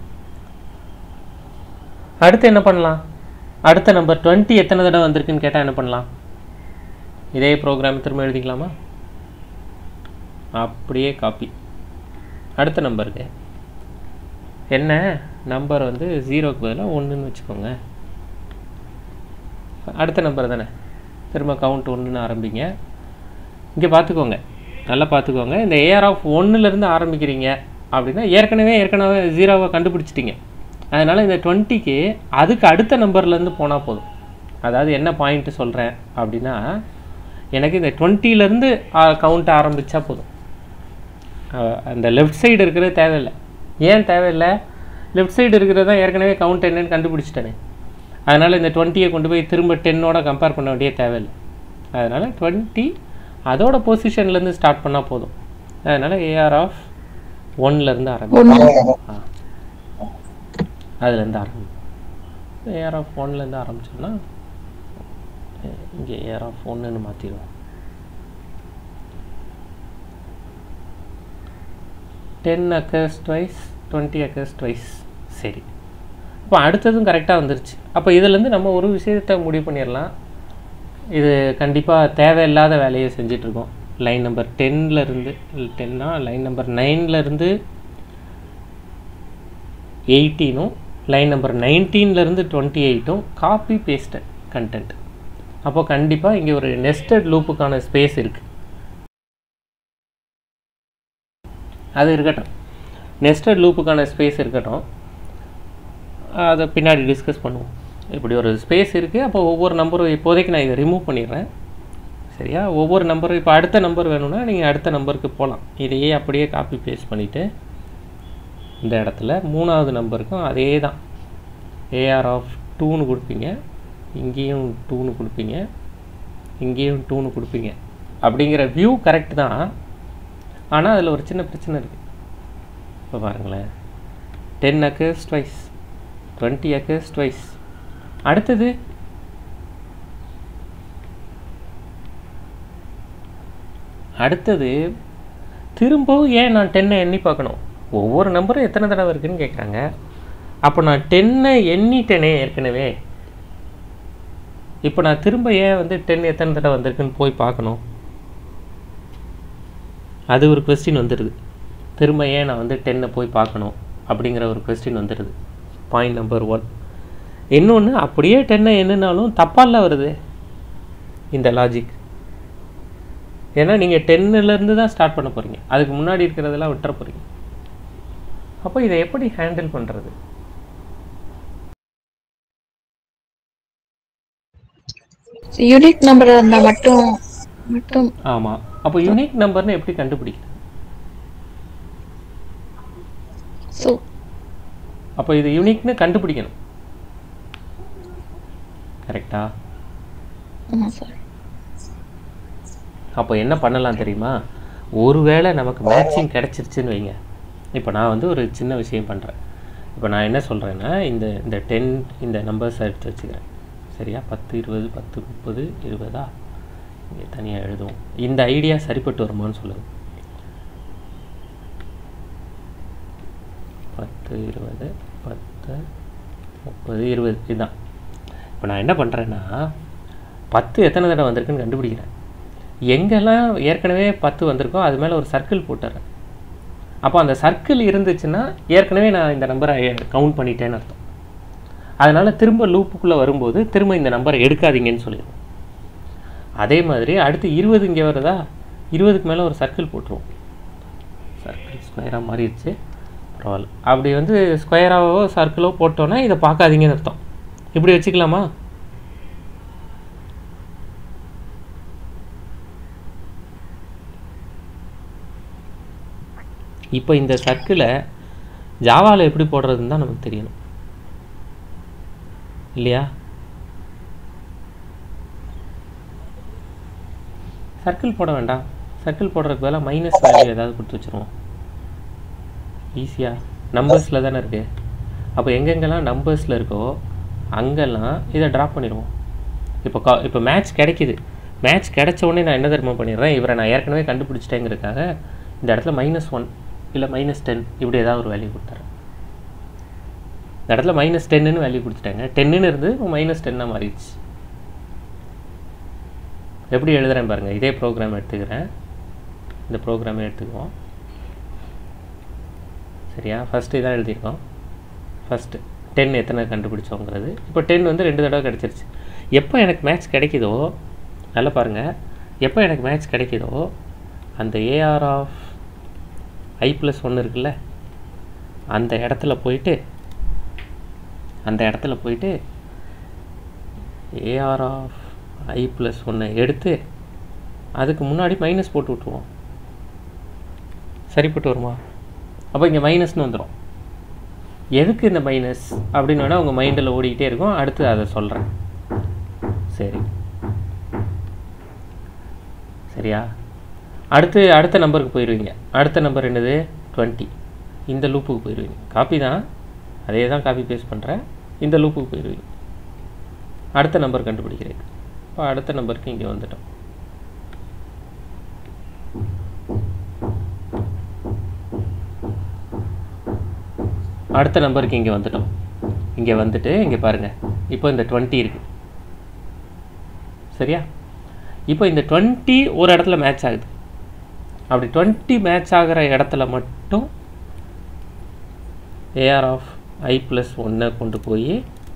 அடுத்து என்ன பண்ணலாம்? அடுத்த நம்பர் 20 எத்தனை தடவை வந்திருக்குன்னு கேட்டால் என்ன பண்ணலாம்? இதே ப்ரோக்ராம் திரும்ப எழுதிக்கலாமா? அப்படியே காப்பி. அடுத்த நம்பருக்கு என்ன நம்பர் வந்து 0க்கு பதிலாக 1ன்னு வச்சுக்கோங்க. அடுத்த நம்பர் தானே, திரும்ப கவுண்ட் 1ன்னு ஆரம்பிங்க. இங்கே பார்த்துக்கோங்க, நல்லா பார்த்துக்கோங்க. இந்த ஏஆர் ஆஃப் 1லேருந்து ஆரம்பிக்கிறீங்க அப்படின்னா ஏற்கனவே 0வை கண்டுபிடிச்சிட்டிங்க. அதனால் இந்த 20க்கு அதுக்கு அடுத்த நம்பர்லேருந்து போனால் போதும். அதாவது என்ன பாயிண்ட்டு சொல்கிறேன் அப்படின்னா, எனக்கு இந்த 20லேருந்து கவுண்ட் ஆரம்பித்தா போதும். அந்த லெஃப்ட் சைடு இருக்கிறது தேவையில்லை. ஏன் தேவையில்லை? லெஃப்ட் சைடு இருக்கிறது தான் ஏற்கனவே கவுண்ட் என்னன்னு கண்டுபிடிச்சிட்டேனே. அதனால் இந்த 20யை கொண்டு போய் திரும்ப 10ஓட கம்பேர் பண்ண வேண்டிய தேவையில்லை. அதனால் 20 அதோட பொசிஷன்லேருந்து ஸ்டார்ட் பண்ணால் போதும். அதனால் ஏஆர் ஆஃப் 1லேருந்து ஆரம்பிக்கும். அதுலேருந்து ஆரம்பிக்கும். ஏஆர் ஆஃப் 1லேருந்து ஆரம்பிச்சோம்னா இங்கே ஏஆர் ஆஃப் 1ன்னு மாற்றிடுவோம். 10 occurs twice, 20 occurs twice. சரி, இப்போ அடுத்ததும் கரெக்டாக வந்துருச்சு. அப்போ இதுலேருந்து நம்ம ஒரு விஷயத்தை முடிவு பண்ணிடலாம். இது கண்டிப்பாக தேவையில்லாத வேலையை செஞ்சிட்ருக்கோம். லைன் நம்பர் 10லேருந்து 10னா லைன் நம்பர் 9லேருந்து 18ம் லைன் நம்பர் 19லேருந்து 28ம் காப்பி பேஸ்ட் கண்டென்ட். அப்போது கண்டிப்பாக இங்கே ஒரு நெஸ்டட் லூப்புக்கான ஸ்பேஸ் இருக்குது. அது இருக்கட்டும், நெஸ்டட் லூப்புக்கான ஸ்பேஸ் இருக்கட்டும், அதை பின்னாடி டிஸ்கஸ் பண்ணுவோம். இப்படி ஒரு ஸ்பேஸ் இருக்குது. அப்போ ஒவ்வொரு நம்பரும் இப்போதைக்கு நான் இதை ரிமூவ் பண்ணிடுறேன். சரியா? ஒவ்வொரு நம்பரும் இப்போ அடுத்த நம்பர் வேணும்னா நீங்கள் அடுத்த நம்பருக்கு போகலாம். இதையே அப்படியே காப்பி பேஸ்ட் பண்ணிவிட்டு இந்த இடத்துல 3வது நம்பருக்கும் அதே தான் ஏஆர் ஆஃப் 2ன்னு கொடுப்பீங்க, இங்கேயும் 2ன்னு கொடுப்பீங்க, இங்கேயும் 2ன்னு கொடுப்பீங்க. அப்படிங்கிற வியூ கரெக்ட் தான். ஆனால் அதில் ஒரு சின்ன பிரச்சனை இருக்குது. இப்போ பாருங்களேன், 10 occurs twice, 20 occurs twice. அடுத்தது திரும்பவும் ஏன் நான் 10ஐ எண்ணி பார்க்கணும்? ஒவ்வொரு நம்பரும் எத்தனை தடவை இருக்குதுன்னு கேட்குறாங்க. அப்போ நான் 10ஐ எண்ணிட்டேனே ஏற்கனவே. இப்போ நான் திரும்ப ஏன் வந்து 10 எத்தனை தடவை வந்திருக்குன்னு போய் பார்க்கணும்? அது ஒரு கொஸ்டின் வந்துடுது. திரும்ப ஏன் நான் வந்து 10ஐ போய் பார்க்கணும் அப்படிங்கிற ஒரு கொஸ்டின் வந்துடுது. Point number 1. இன்னொன்று, அப்படியே 10ஐ என்னன்னாலும் தப்பால வருது இந்த லாஜிக். ஏன்னா நீங்கள் 10லேருந்து தான் ஸ்டார்ட் பண்ண போகிறீங்க, அதுக்கு முன்னாடி இருக்கிறதெல்லாம் விட்டுற போகிறீங்க. அப்போ இதை எப்படி ஹேண்டில் பண்ணுறது? யூனிக் நம்பர் இருந்தால் மட்டும் ஆமாம். அப்போ யூனிக் நம்பர்னு எப்படி கண்டுபிடிக்கிறது? அப்போ இது யூனிக்னு கண்டுபிடிக்கணும். கரெக்டா? அப்போ என்ன பண்ணலாம் தெரியுமா? ஒருவேளை நமக்கு மேட்சிங் கிடச்சிருச்சுன்னு வைங்க. இப்போ நான் வந்து ஒரு சின்ன விஷயம் பண்ணுறேன். இப்போ நான் என்ன சொல்கிறேன்னா, இந்த 10 இந்த நம்பர்ஸ் எடுத்து வச்சுக்கிறேன். சரியா? 10 20 10 30 20 இங்கே தனியாக எழுதுவோம். இந்த ஐடியா சரிப்பட்டு வருமானு சொல்லுங்கள். 10 20 10 30 20 இதுதான். இப்போ நான் என்ன பண்ணுறேன்னா, 10 எத்தனை தடவை வந்திருக்குன்னு கண்டுபிடிக்கிறேன். எங்கெல்லாம் ஏற்கனவே 10 வந்திருக்கோ அது மேலே ஒரு சர்க்கிள் போட்டுறேன். அப்போ அந்த சர்க்கிள் இருந்துச்சுன்னா ஏற்கனவே நான் இந்த நம்பரை கவுண்ட் பண்ணிட்டேன்னு அர்த்தம். அதனால் திரும்ப லூப்புக்குள்ளே வரும்போது திரும்ப இந்த நம்பரை எடுக்காதீங்கன்னு சொல்லிடுவோம். அதே மாதிரி அடுத்து 20 இங்கே வருதா, 20க்கு மேலே ஒரு சர்க்கிள் போட்டுருவோம். சர்க்கிள் ஸ்கொயராக மாறிடுச்சு, பரவாயில்ல. அப்படி வந்து ஸ்கொயராகவோ சர்க்கிளோ போட்டோன்னா இதை பார்க்காதீங்கன்னு அர்த்தம். இப்படி வச்சுக்கலாமா? இப்போ இந்த சர்க்கிளை ஜாவாவில் எப்படி போடுறதுன்னு தான் நமக்கு தெரியணும் இல்லையா? சர்க்கிள் போட வேண்டாம். சர்க்கிள் போடுறதுக்கு பதிலாக மைனஸ் வேல்யூ ஏதாவது கொடுத்து வச்சுருவோம். ஈஸியாக நம்பர்ஸில் தானே இருக்குது. அப்போ எங்கெங்கெல்லாம் நம்பர்ஸில் இருக்கோ அங்கெல்லாம் இதை ட்ராப் பண்ணிடுவோம். இப்போ மேட்ச் கிடைக்கிது. மேட்ச் கிடைச்ச உடனே நான் என்ன தெரியுமா பண்ணிடுறேன், இவரை நான் ஏற்கனவே கண்டுபிடிச்சிட்டேங்கிறதுக்காக இந்த இடத்துல -1 இல்லை -10 இப்படி ஏதாவது ஒரு வேல்யூ கொடுத்துறேன். இந்த இடத்துல -10ன்னு வேல்யூ கொடுத்துட்டாங்க, 10ன்னு இருந்து -10 மாறிடுச்சு. எப்படி எழுதுறேன் பாருங்கள். இதே ப்ரோக்ராம் எடுத்துக்கிறேன், இந்த ப்ரோக்ராமை எடுத்துக்குவோம். சரியா? ஃபஸ்ட்டு இதான் எழுதியிருக்கோம். ஃபஸ்ட்டு 10 எத்தனை கண்டுபிடிச்சோங்கிறது. இப்போ 10 வந்து 2 தடவை கிடச்சிருச்சு. எப்போ எனக்கு மேட்ச் கிடைக்குதோ, நல்லா பாருங்கள், எப்போ எனக்கு மேட்ச் கிடைக்குதோ அந்த ஏஆர் ஆஃப் i+1 இருக்குல்ல, அந்த இடத்துல போயிட்டு ஏஆர் ஆஃப் i+1 எடுத்து அதுக்கு முன்னாடி மைனஸ் போட்டு விட்டுருவோம். சரிப்பட்டு வருமா? அப்போ இங்கே மைனஸ்னு வந்துடும். எதுக்கு இந்த மைனஸ் அப்படின்னு வேணால் உங்கள் மைண்டில் ஓடிக்கிட்டே இருக்கும். அடுத்து அதை சொல்கிறேன். சரியா? அடுத்த நம்பருக்கு போயிடுவீங்க. அடுத்த நம்பர் என்னது? 20. இந்த லூப்புக்கு போயிடுவீங்க. காப்பி தான், அதே தான் காப்பி பேஸ்ட் பண்ணுறேன். இந்த லூப்புக்கு போயிடுவீங்க. அடுத்த நம்பர் கண்டுபிடிக்கிறேன். இப்போ அடுத்த நம்பருக்கு இங்கே வந்துட்டோம். அடுத்த நம்பருக்கு இங்கே வந்துட்டோம். இங்கே வந்துட்டு இங்கே பாருங்கள், இப்போ இந்த 20 இருக்குது. சரியா? இப்போ இந்த 20 ஒரு இடத்துல மேட்ச் ஆகுது. அப்படி 20 மேட்ச் ஆகிற இடத்துல மட்டும் ஏஆர் ஆஃப் i+1 கொண்டு போய்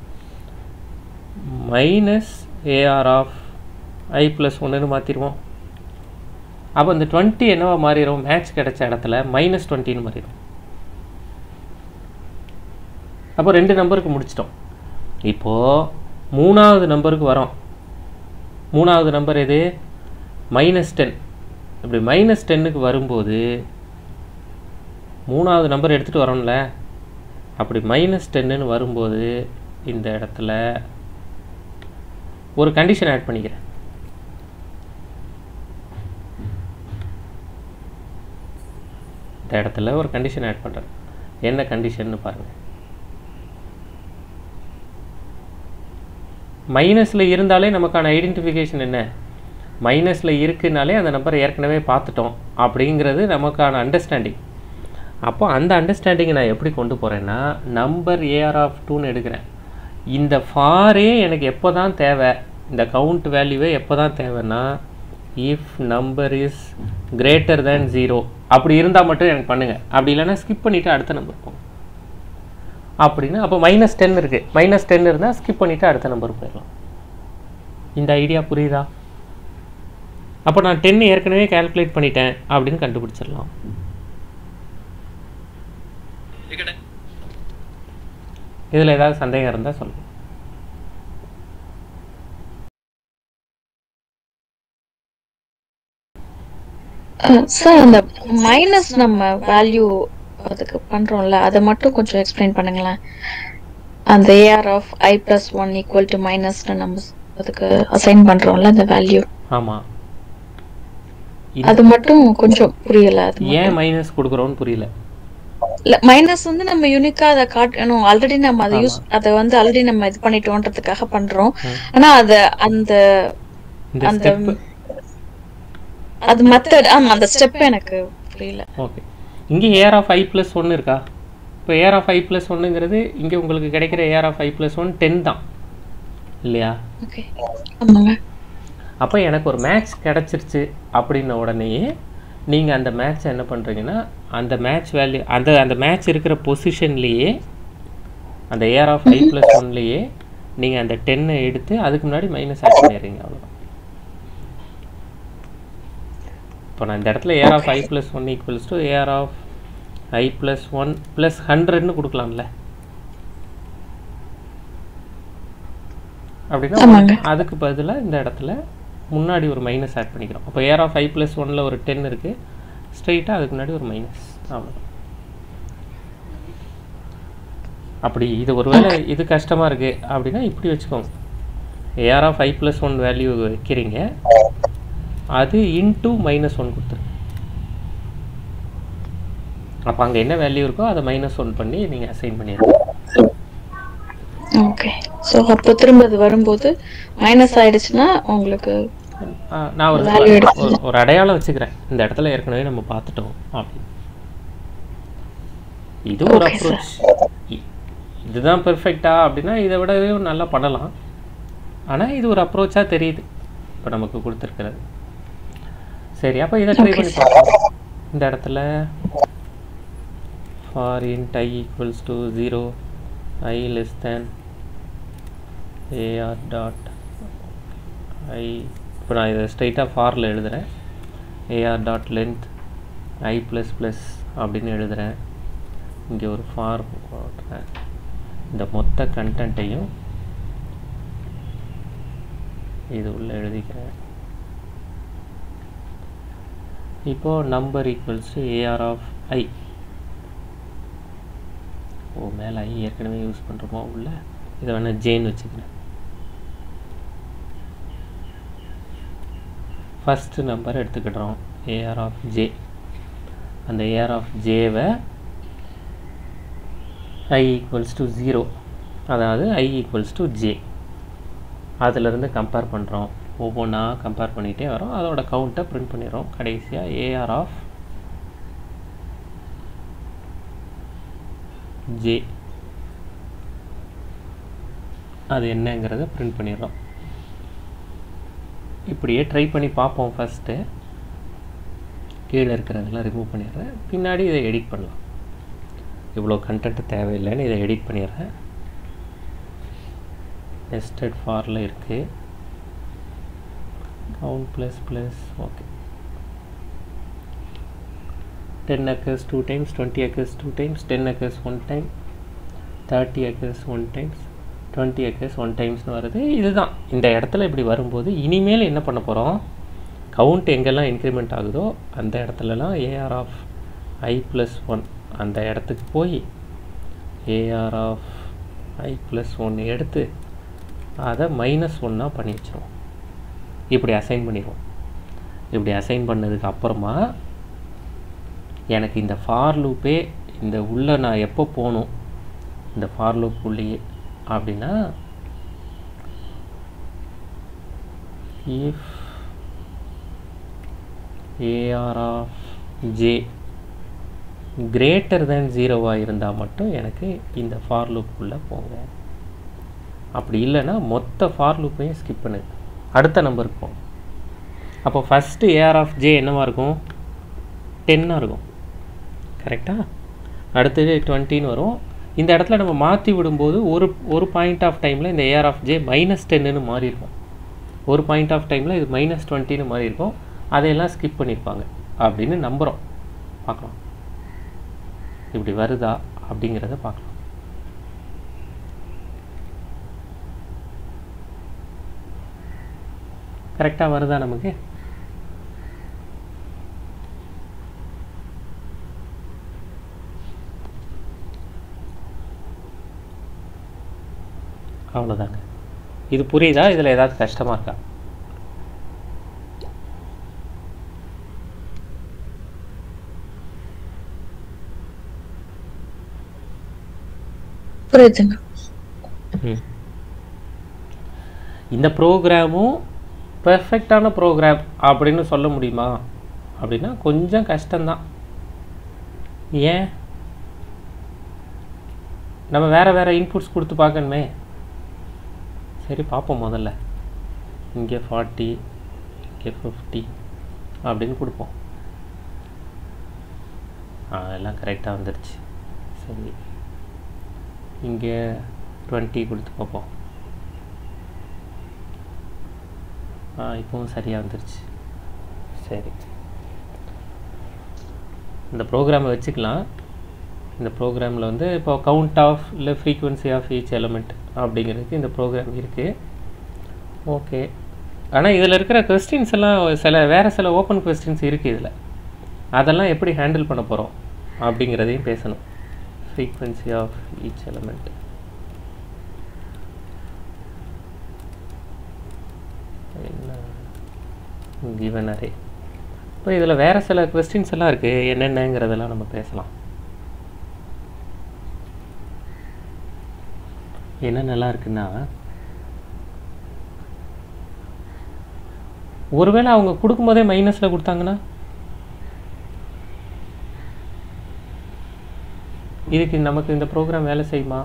ஏஆர் ஆஃப் i+1 மாற்றிடுவோம். அப்போ இந்த 20 என்னவா மாறிடும்? மேட்ச் கிடைச்ச இடத்துல -20ன்னு மாறிடும். அப்போ 2 நம்பருக்கு முடிச்சிட்டோம். இப்போது 3வது நம்பருக்கு வரோம். 3வது நம்பர் எது? -10. இப்படி -10க்கு வரும்போது 3வது நம்பர் எடுத்துகிட்டு வரோம்ல, அப்படி -10ன்னு வரும்போது இந்த இடத்துல ஒரு கண்டிஷன் ஆட் பண்ணிக்கிறேன். இந்த இடத்துல ஒரு கண்டிஷன் ஆட் பண்ணுறேன். என்ன கண்டிஷன்னு பாருங்கள். மைனஸில் இருந்தாலே நமக்கான ஐடென்டிஃபிகேஷன் என்ன? மைனஸில் இருக்குனாலே அந்த நம்பரை ஏற்கனவே பார்த்துட்டோம் அப்படிங்கிறது நமக்கான அண்டர்ஸ்டாண்டிங். அப்போ அந்த அண்டர்ஸ்டாண்டிங்கை நான் எப்படி கொண்டு போகிறேன்னா, நம்பர் ஏஆர் ஆஃப் 2ன்னு எடுக்கிறேன். இந்த ஃபாரே எனக்கு எப்போ தான் தேவை, இந்த கவுண்ட் வேல்யூவே எப்போ தான் தேவைன்னா, if number is greater than 0 அப்படி இருந்தால் மட்டும் எனக்கு பண்ணுங்கள். அப்படி இல்லைன்னா ஸ்கிப் பண்ணிவிட்டு அடுத்த நம்பர் போகும் அப்படின்னு. அப்போ -10 இருக்குது. -10 இருந்தால் ஸ்கிப் பண்ணிவிட்டு அடுத்த நம்பர் போயிடலாம். இந்த ஐடியா புரியுதா? அப்போ நான் 10 ஏற்கனவே கால்குலேட் பண்ணிட்டேன் அப்படின்னு கண்டுபிடிச்சிடலாம். இதில் ஏதாவது சந்தேகம் இருந்தால் சொல்லுங்கள். சார், அந்த மைனஸ் நம்ம வேல்யூ அதுக்கு பண்றோம்ல, அதை மட்டும் கொஞ்சம் எக்ஸ்பிளைன் பண்ணுங்களேன். அந்த AR of i+1 equal to minus நம்ம அதுக்கு அசைன் பண்றோம்ல அந்த வேல்யூ. ஆமாம், அது மட்டும் கொஞ்சம் புரியல. அது ஏன் மைனஸ் கொடுக்குறோன்னு புரியல. மைனஸ் வந்து நம்ம யூனிக்கா அதை காட்டணும். ஆல்ரெடி நம்ம அதை அதை வந்து ஆல்ரெடி நம்ம இது பண்ணிட்டோன்றதுக்காக பண்றோம். ஆனா அந்த அது மெத்தட், ஆமா, அந்த ஸ்டெப் எனக்கு புரியல. ஓகே, இங்கே ஏஆர் ஆஃப் i+1 இருக்கா? இப்போ ஏஆர் ஆஃப் i+1ங்கிறது இங்கே உங்களுக்கு கிடைக்கிற ஏஆர் ஆஃப் i+1 10 தான் இல்லையா? ஓகே, ஆமாங்க. அப்போ எனக்கு ஒரு மேட்ச் கிடச்சிருச்சு அப்படின்ன உடனேயே நீங்கள் அந்த மேட்ச்சை என்ன பண்ணுறீங்கன்னா, அந்த மேட்ச் வேல்யூ அந்த மேட்ச் இருக்கிற பொசிஷன்லேயே அந்த ஏஆர் ஆஃப் i+1லேயே நீங்கள் அந்த 10 எடுத்து அதுக்கு முன்னாடி மைனஸ் ஆட் பண்ணிடுறீங்க. அவ்வளோதான். இப்போ நான் இந்த இடத்துல AR of i+1 equals to AR of i+1 + 100ன்னு கொடுக்கலாம்ல. அப்படின்னா அதுக்கு பதிலாக இந்த இடத்துல முன்னாடி ஒரு மைனஸ் ஆட் பண்ணிக்கிறோம். அப்போ ஏஆர் ஆஃப் i+1ல் ஒரு 10 இருக்குது, ஸ்ட்ரெயிட்டாக அதுக்கு முன்னாடி ஒரு மைனஸ். அவ்வளோதான். அப்படி இது ஒருவேளை இது கஷ்டமாக இருக்குது அப்படின்னா இப்படி வச்சுக்கோங்க. ஏஆர் ஆஃப் i+1 வேல்யூ வைக்கிறீங்க, அது இன்டூ -1 கொடுத்துரு. அப்போ அங்கே என்ன வேல்யூ இருக்கோ அதை -1 பண்ணி நீங்கள் அசைன் பண்ணிடுங்க. ஓகே, ஸோ அப்போ திரும்ப அது வரும்போது மைனஸ் ஆயிடுச்சுன்னா உங்களுக்கு நான் Value எடுக்கணும். ஒரு அடையாளம் வச்சுக்கிறேன், இந்த இடத்துல ஏற்கனவே நம்ம பார்த்துட்டோம் அப்படின்னு. இது ஒரு Okay, sir. அப்ரோச். இதுதான் பெர்ஃபெக்டா அப்படின்னா இதை விடவும் நல்லா பண்ணலாம். ஆனால் இது ஒரு அப்ரோச்சாக தெரியுது இப்போ நமக்கு கொடுத்துருக்கிறது. சரி, அப்போ இதை ட்ரை Okay, பண்ணி sir. பார்ப்போம். இந்த இடத்துல for int I equals to 0, I less than AR dot I. இப்போ நான் இதை ஸ்ட்ரைட்டாக ஃபாரில் எழுதுகிறேன். AR dot length I plus plus அப்படின்னு எழுதுகிறேன். இங்கே ஒரு ஃபார் போடுறேன். இந்த மொத்த கண்டென்ட்டையும் இது உள்ள எழுதிக்கிறேன். இப்போது number equals to AR of I. மேலே ஐ ஏற்கனவே யூஸ் பண்ணுறோமோ உள்ள, இதை வேணால் ஜேன்னு வச்சுக்கிறேன். ஃபஸ்ட்டு நம்பர் எடுத்துக்கிட்டோம் AR ஆஃப் J. அந்த AR ஆஃப் Jவை I ஈக்குவல்ஸ் டு 0, அதாவது I ஈக்குவல்ஸ் டு J. அதிலிருந்து கம்பேர் பண்ணுறோம். ஒவ்வொன்றா கம்பேர் பண்ணிகிட்டே வரோம். அதோட கவுண்ட்டை பிரிண்ட் பண்ணிடுறோம். கடைசியாக AR ஆஃப் J அது என்னங்கிறத பிரிண்ட் பண்ணிடுறோம். இப்படியே ட்ரை பண்ணி பார்ப்போம். ஃபஸ்ட்டு கீழே இருக்கிறதெல்லாம் ரிமூவ் பண்ணிடுறேன். பின்னாடி இதை எடிட் பண்ணலாம். இவ்வளோ கண்டென்ட் தேவையில்லைன்னு இதை எடிட் பண்ணிடுறேன். நெஸ்டட் ஃபாரில் இருக்குது. Count plus plus okay. 10 occurs 2 times, 20 occurs 2 times, 10 occurs 1 time, 30 occurs 1 times, 20 occurs 1 timesனு வருது. இதுதான் இந்த இடத்துல இப்படி வரும்போது இனிமேல் என்ன பண்ண போகிறோம், கவுண்ட் எங்கெல்லாம் இன்க்ரிமெண்ட் ஆகுதோ அந்த இடத்துலலாம் AR ஆஃப் I ப்ளஸ் 1 அந்த இடத்துக்கு போய் AR ஆஃப் I ப்ளஸ் 1 எடுத்து அதை -1 பண்ணி வச்சிருவோம். இப்படி அசைன் பண்ணிடுவோம். இப்படி அசைன் பண்ணதுக்கு அப்புறமா எனக்கு இந்த ஃபார் லூப்பே இந்த உள்ளே நான் எப்போ போகணும் இந்த ஃபார் லூப் உள்ளேயே அப்படின்னா, if AR of J greater than 0 இருந்தால் மட்டும் எனக்கு இந்த ஃபார் லூப்புக்குள்ளே போங்க. அப்படி இல்லைன்னா மொத்த ஃபார் லூப்பையும் ஸ்கிப் பண்ணுது, அடுத்த நம்பருக்கு போகும். அப்போ ஃபஸ்ட்டு AR ஆஃப் J என்னவாக இருக்கும், 10 இருக்கும். கரெக்டாக? அடுத்தது 20ன்னு வரும். இந்த இடத்துல நம்ம மாற்றி விடும்போது ஒரு பாயிண்ட் ஆஃப் டைமில் இந்த AR ஆஃப் J -10ன்னு மாறி இருக்கும். ஒரு பாயிண்ட் ஆஃப் டைமில் இது -20ன்னு மாறி இருக்கும். அதையெல்லாம் ஸ்கிப் பண்ணியிருப்பாங்க அப்படின்னு நம்புகிறோம். பார்க்கலாம் இப்படி வருதா அப்படிங்கிறத பார்க்கலாம். கரெக்டாக வருதா நமக்கு? அவ்வளோதாங்க. இது புரியுதா? இதில் ஏதாவது கஷ்டமாக இருக்கா? புரியுதுங்க. இந்த ப்ரோக்ராமும் பெர்ஃபெக்டான ப்ரோக்ராம் அப்படின்னு சொல்ல முடியுமா அப்படின்னா கொஞ்சம் கஷ்டம்தான். ஏன், நம்ம வேறு இன்புட்ஸ் கொடுத்து பார்க்கணுமே. சரி பார்ப்போம். முதல்ல இங்கே 40 இங்கே 50 அப்படின்னு கொடுப்போம். எல்லாம் கரெக்டாக வந்துடுச்சு. சரி, இங்கே 20 கொடுத்து பார்ப்போம். இப்போவும் சரியாக வந்துடுச்சு. சரி, இந்த ப்ரோக்ராமை வச்சுக்கலாம். இந்த ப்ரோக்ராமில் வந்து இப்போ கவுண்ட் ஆஃப் இல்லை ஃப்ரீக்வன்சி ஆஃப் ஈச் எலமெண்ட் அப்படிங்கிறதுக்கு இந்த ப்ரோக்ராம் இருக்குது. ஓகே, ஆனால் இதில் இருக்கிற கொஸ்டின்ஸ் எல்லாம் வேறு சில ஓப்பன் கொஸ்டின்ஸ் இருக்குது இதில். அதெல்லாம் எப்படி ஹேண்டில் பண்ண போகிறோம் அப்படிங்கிறதையும் பேசணும். ஃப்ரீக்வன்சி ஆஃப் ஈச் எலமெண்ட் என்ன கிவன் அரே. இப்போ இதில் வேறு சில கொஸ்டின்ஸ் எல்லாம் இருக்குது, என்னென்னங்கிறதெல்லாம் நம்ம பேசலாம். என்னென்னலாம் இருக்குன்னா, ஒருவேளை அவங்க கொடுக்கும்போதே மைனஸில் கொடுத்தாங்கன்னா இதுக்கு நமக்கு இந்த ப்ரோக்ராம் வேலை செய்யுமா?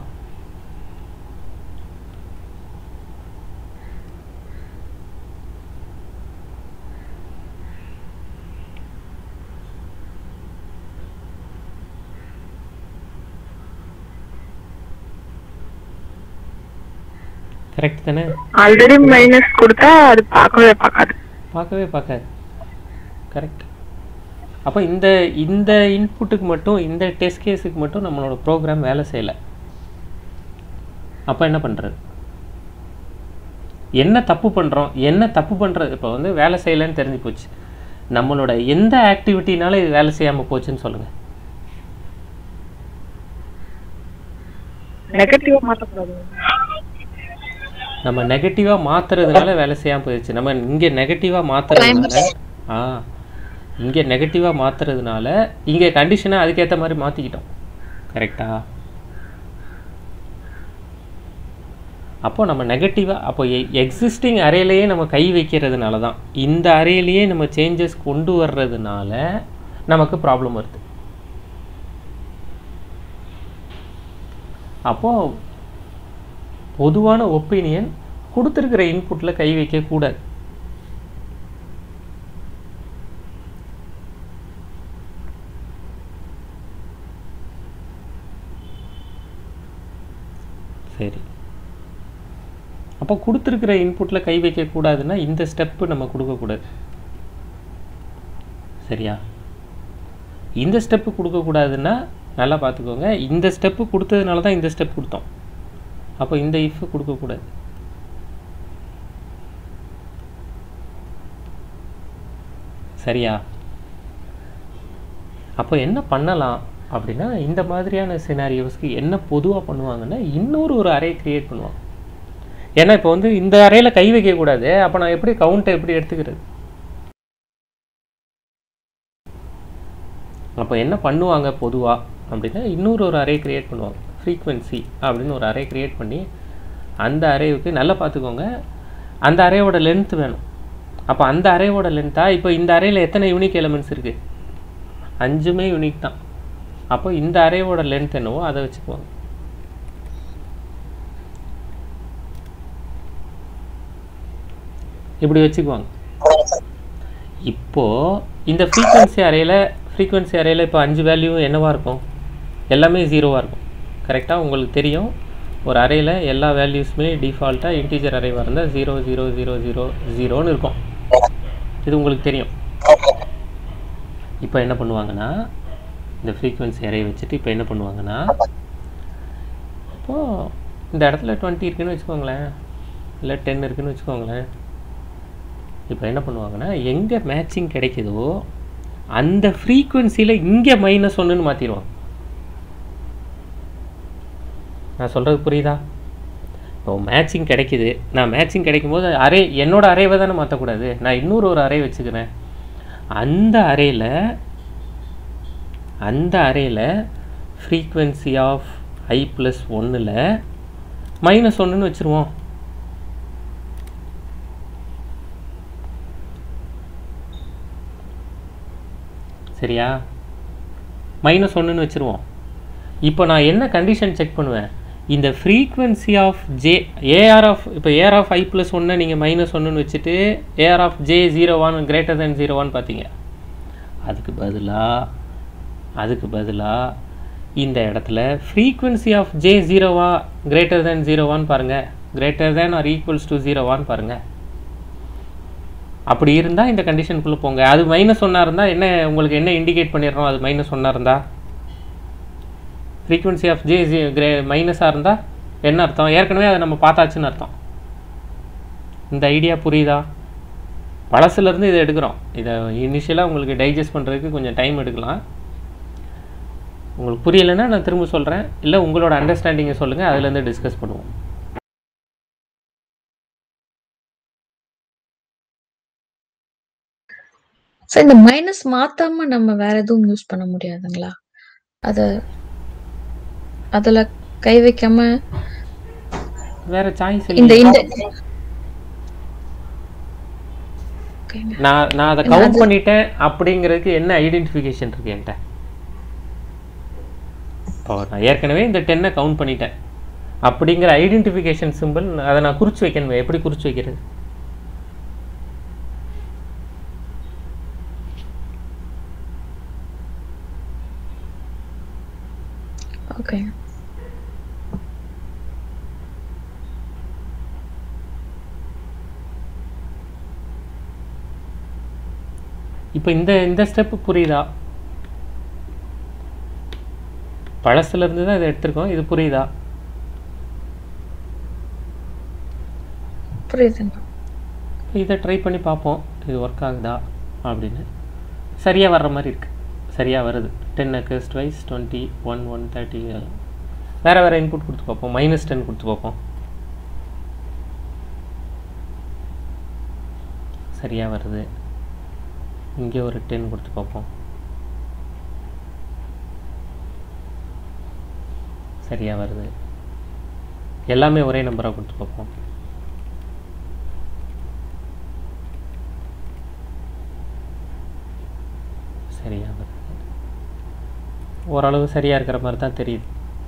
கரெக்ட் தானே? ஆல்ரெடி மைனஸ் கொடுத்தா அது பார்க்கவே பார்க்காது. கரெக்ட். அப்போ இந்த இன்புட்டுக்கு மட்டும், இந்த டெஸ்ட் கேஸுக்கு மட்டும் நம்மளோட ப்ரோக்ராம் வேலை செய்யலை. அப்போ என்ன பண்ணுறது? என்ன தப்பு பண்ணுறது? இப்போ வந்து வேலை செய்யலைன்னு தெரிஞ்சு போச்சு. நம்மளோட எந்த ஆக்டிவிட்டினால இது வேலை செய்யாமல் போச்சுன்னு சொல்லுங்கள். நெகட்டிவாக மாற்றக்கூடாது. நம்ம நெகட்டிவாக மாற்றுறதுனால வேலை செய்யாமல் போயிடுச்சு. நம்ம இங்கே நெகட்டிவாக மாற்றுறதுனால இங்கே கண்டிஷனை அதுக்கேற்ற மாதிரி மாற்றிக்கிட்டோம். கரெக்டா? அப்போ நம்ம நெகட்டிவாக அப்போ எக்ஸிஸ்டிங் அரேலையே நம்ம கை வைக்கிறதுனால தான், இந்த அரேலையே நம்ம சேஞ்சஸ் கொண்டு வர்றதுனால நமக்கு ப்ராப்ளம் வருது. அப்போது பொதுவான ஒப்பீனியன் கொடுத்துருக்கிற இன்புட்டில் கை வைக்கக்கூடாது. சரி, அப்போ கொடுத்துருக்கிற இன்புட்டில் கை வைக்கக்கூடாதுன்னா இந்த ஸ்டெப்பு நம்ம கொடுக்கக்கூடாது. சரியா? இந்த ஸ்டெப்பு கொடுக்கக்கூடாதுன்னா நல்லா பார்த்துக்கோங்க, இந்த ஸ்டெப்பு கொடுத்ததுனால தான் இந்த ஸ்டெப் கொடுத்தோம். அப்போ இந்த இஃப் கொடுக்கக்கூடாது. சரியா? அப்போ என்ன பண்ணலாம் அப்படின்னா, இந்த மாதிரியான சினாரியோஸ்க்கு என்ன பொதுவாக பண்ணுவாங்கன்னா, இன்னொரு அரே கிரியேட் பண்ணுவாங்க. ஏன்னா இப்போ வந்து இந்த அரேயில் கை வைக்கக்கூடாது, அப்போ நான் எப்படி கவுண்ட்டை எப்படி எடுத்துக்கிறது? அப்போ என்ன பண்ணுவாங்க பொதுவாக அப்படின்னா, இன்னொரு அரே கிரியேட் பண்ணுவாங்க. ஃப்ரீக்வன்சி அப்படின்னு ஒரு அரே கிரியேட் பண்ணி, அந்த அரேவுக்கு நல்லா பார்த்துக்கோங்க, அந்த அரேவோட லென்த் வேணும். அப்போ அந்த அரேவோட லென்த்தாக, இப்போ இந்த அரேயில் எத்தனை யூனிக் எலிமெண்ட்ஸ் இருக்குது? 5மே யூனிக் தான். அப்போ இந்த அரேவோட லென்த் என்னவோ அதை வச்சுக்குவாங்க. இப்படி வச்சுக்குவாங்க. இப்போது இந்த ஃப்ரீக்வன்சி அரேயில் இப்போ 5 வேல்யூ என்னவாக இருக்கும்? எல்லாமே 0வாக இருக்கும். கரெக்டாக? உங்களுக்கு தெரியும், ஒரு அரேயில் எல்லா வேல்யூஸுமே டிஃபால்ட்டாக இன்டீஜர் அரேவாக இருந்தால் 0 0 0 0 0ன்னு இருக்கும். இது உங்களுக்கு தெரியும். இப்போ என்ன பண்ணுவாங்கன்னா, இந்த ஃப்ரீக்வன்சி அரே வச்சுட்டு இப்போ என்ன பண்ணுவாங்கன்னா, இப்போது இந்த இடத்துல 20 இருக்குதுன்னு வச்சுக்கோங்களேன், இல்லை 10 இருக்குதுன்னு வச்சுக்கோங்களேன். இப்போ என்ன பண்ணுவாங்கன்னா, எங்கே மேட்சிங் கிடைக்குதோ அந்த ஃப்ரீக்வன்சியில் இங்கே -1ன்னு மாற்றிடுவாங்க. நான் சொல்கிறது புரியுதா? இப்போ மேட்சிங் கிடைக்குது, நான் மேட்சிங் கிடைக்கும்போது என்னோட அரேவை தானே மாற்றக்கூடாது, நான் இன்னொரு அரே வச்சுக்கிறேன். அந்த அரேயில் ஃப்ரீக்வன்சி ஆஃப் i+1ல் -1ன்னு வச்சுருவோம். சரியா? -1ன்னு வச்சுருவோம். இப்போ நான் என்ன கண்டிஷன் செக் பண்ணுவேன்? இந்த ஃப்ரீக்வன்சி ஆஃப் இப்போ ஏஆர் ஆஃப் i+1 நீங்கள் -1ன்னு வச்சுட்டு AR of j 0 greater than 0 பார்த்தீங்க. அதுக்கு பதிலாக இந்த இடத்துல frequency of j 0 greater than 0 பாருங்கள், greater than or equals to 0 பாருங்கள். அப்படி இருந்தால் இந்த கண்டிஷனுக்குள்ளே போங்க. அது -1 இருந்தால் என்ன, உங்களுக்கு என்ன இண்டிகேட் பண்ணிடுறோம்? அது -1 இருந்தால் ஃப்ரீக்வன்சி ஆஃப் ஜே மைனஸாக இருந்தால் என்ன அர்த்தம்? ஏற்கனவே அதை நம்ம பார்த்தாச்சுன்னு அர்த்தம். இந்த ஐடியா புரியுதா? பழசுலேருந்து இதை எடுக்கிறோம். இதை இனிஷியலாக உங்களுக்கு டைஜஸ்ட் பண்ணுறதுக்கு கொஞ்சம் டைம் எடுக்கலாம். உங்களுக்கு புரியலைன்னா நான் திரும்ப சொல்கிறேன், இல்லை உங்களோட அண்டர்ஸ்டாண்டிங்கை சொல்லுங்கள், அதுலேருந்து டிஸ்கஸ் பண்ணுவோம். சார், இந்த மைனஸ் மாத்தாம நம்ம வேற எதுவும் யூஸ் பண்ண முடியாதுங்களா? அதுல கை வைக்காம வேற சாய்ஸ் இந்த ஓகேங்க. நான் அதை கவுண்ட் பண்ணிட்டேன் அப்படிங்கிறதுக்கு என்ன ஐடென்டிஃபிகேஷன் இருக்கு என்கிட்ட? இப்போ நான் ஏற்கனவே இந்த 10 கவுண்ட் பண்ணிட்டேன் அப்படிங்கிற ஐடென்டிஃபிகேஷன் சிம்பிள் அதை நான் குறித்து வைக்கணும். எப்படி குறித்து வைக்கிறது? ஓகே. இப்போ இந்த ஸ்டெப் புரியுதா? பழசுல இருந்து தான் இதை எடுத்திருக்கோம். இது புரியுதா? புரியுதுங்க. இதை ட்ரை பண்ணி பார்ப்போம் இது ஒர்க் ஆகுதா அப்படின்னு. சரியாக வர்ற மாதிரி இருக்குது. சரியாக வருது. 10 twice 20 1 1 30 வேறு இன்புட் கொடுத்து பார்ப்போம். -10 கொடுத்து பார்ப்போம். சரியாக வருது. இங்கே ஒரு 10 கொடுத்து பார்ப்போம். சரியாக வருது. எல்லாமே ஒரே நம்பராக கொடுத்து பார்ப்போம். சரியாக வருது. ஓரளவு சரியாக இருக்கிற மாதிரி தான் தெரியுது.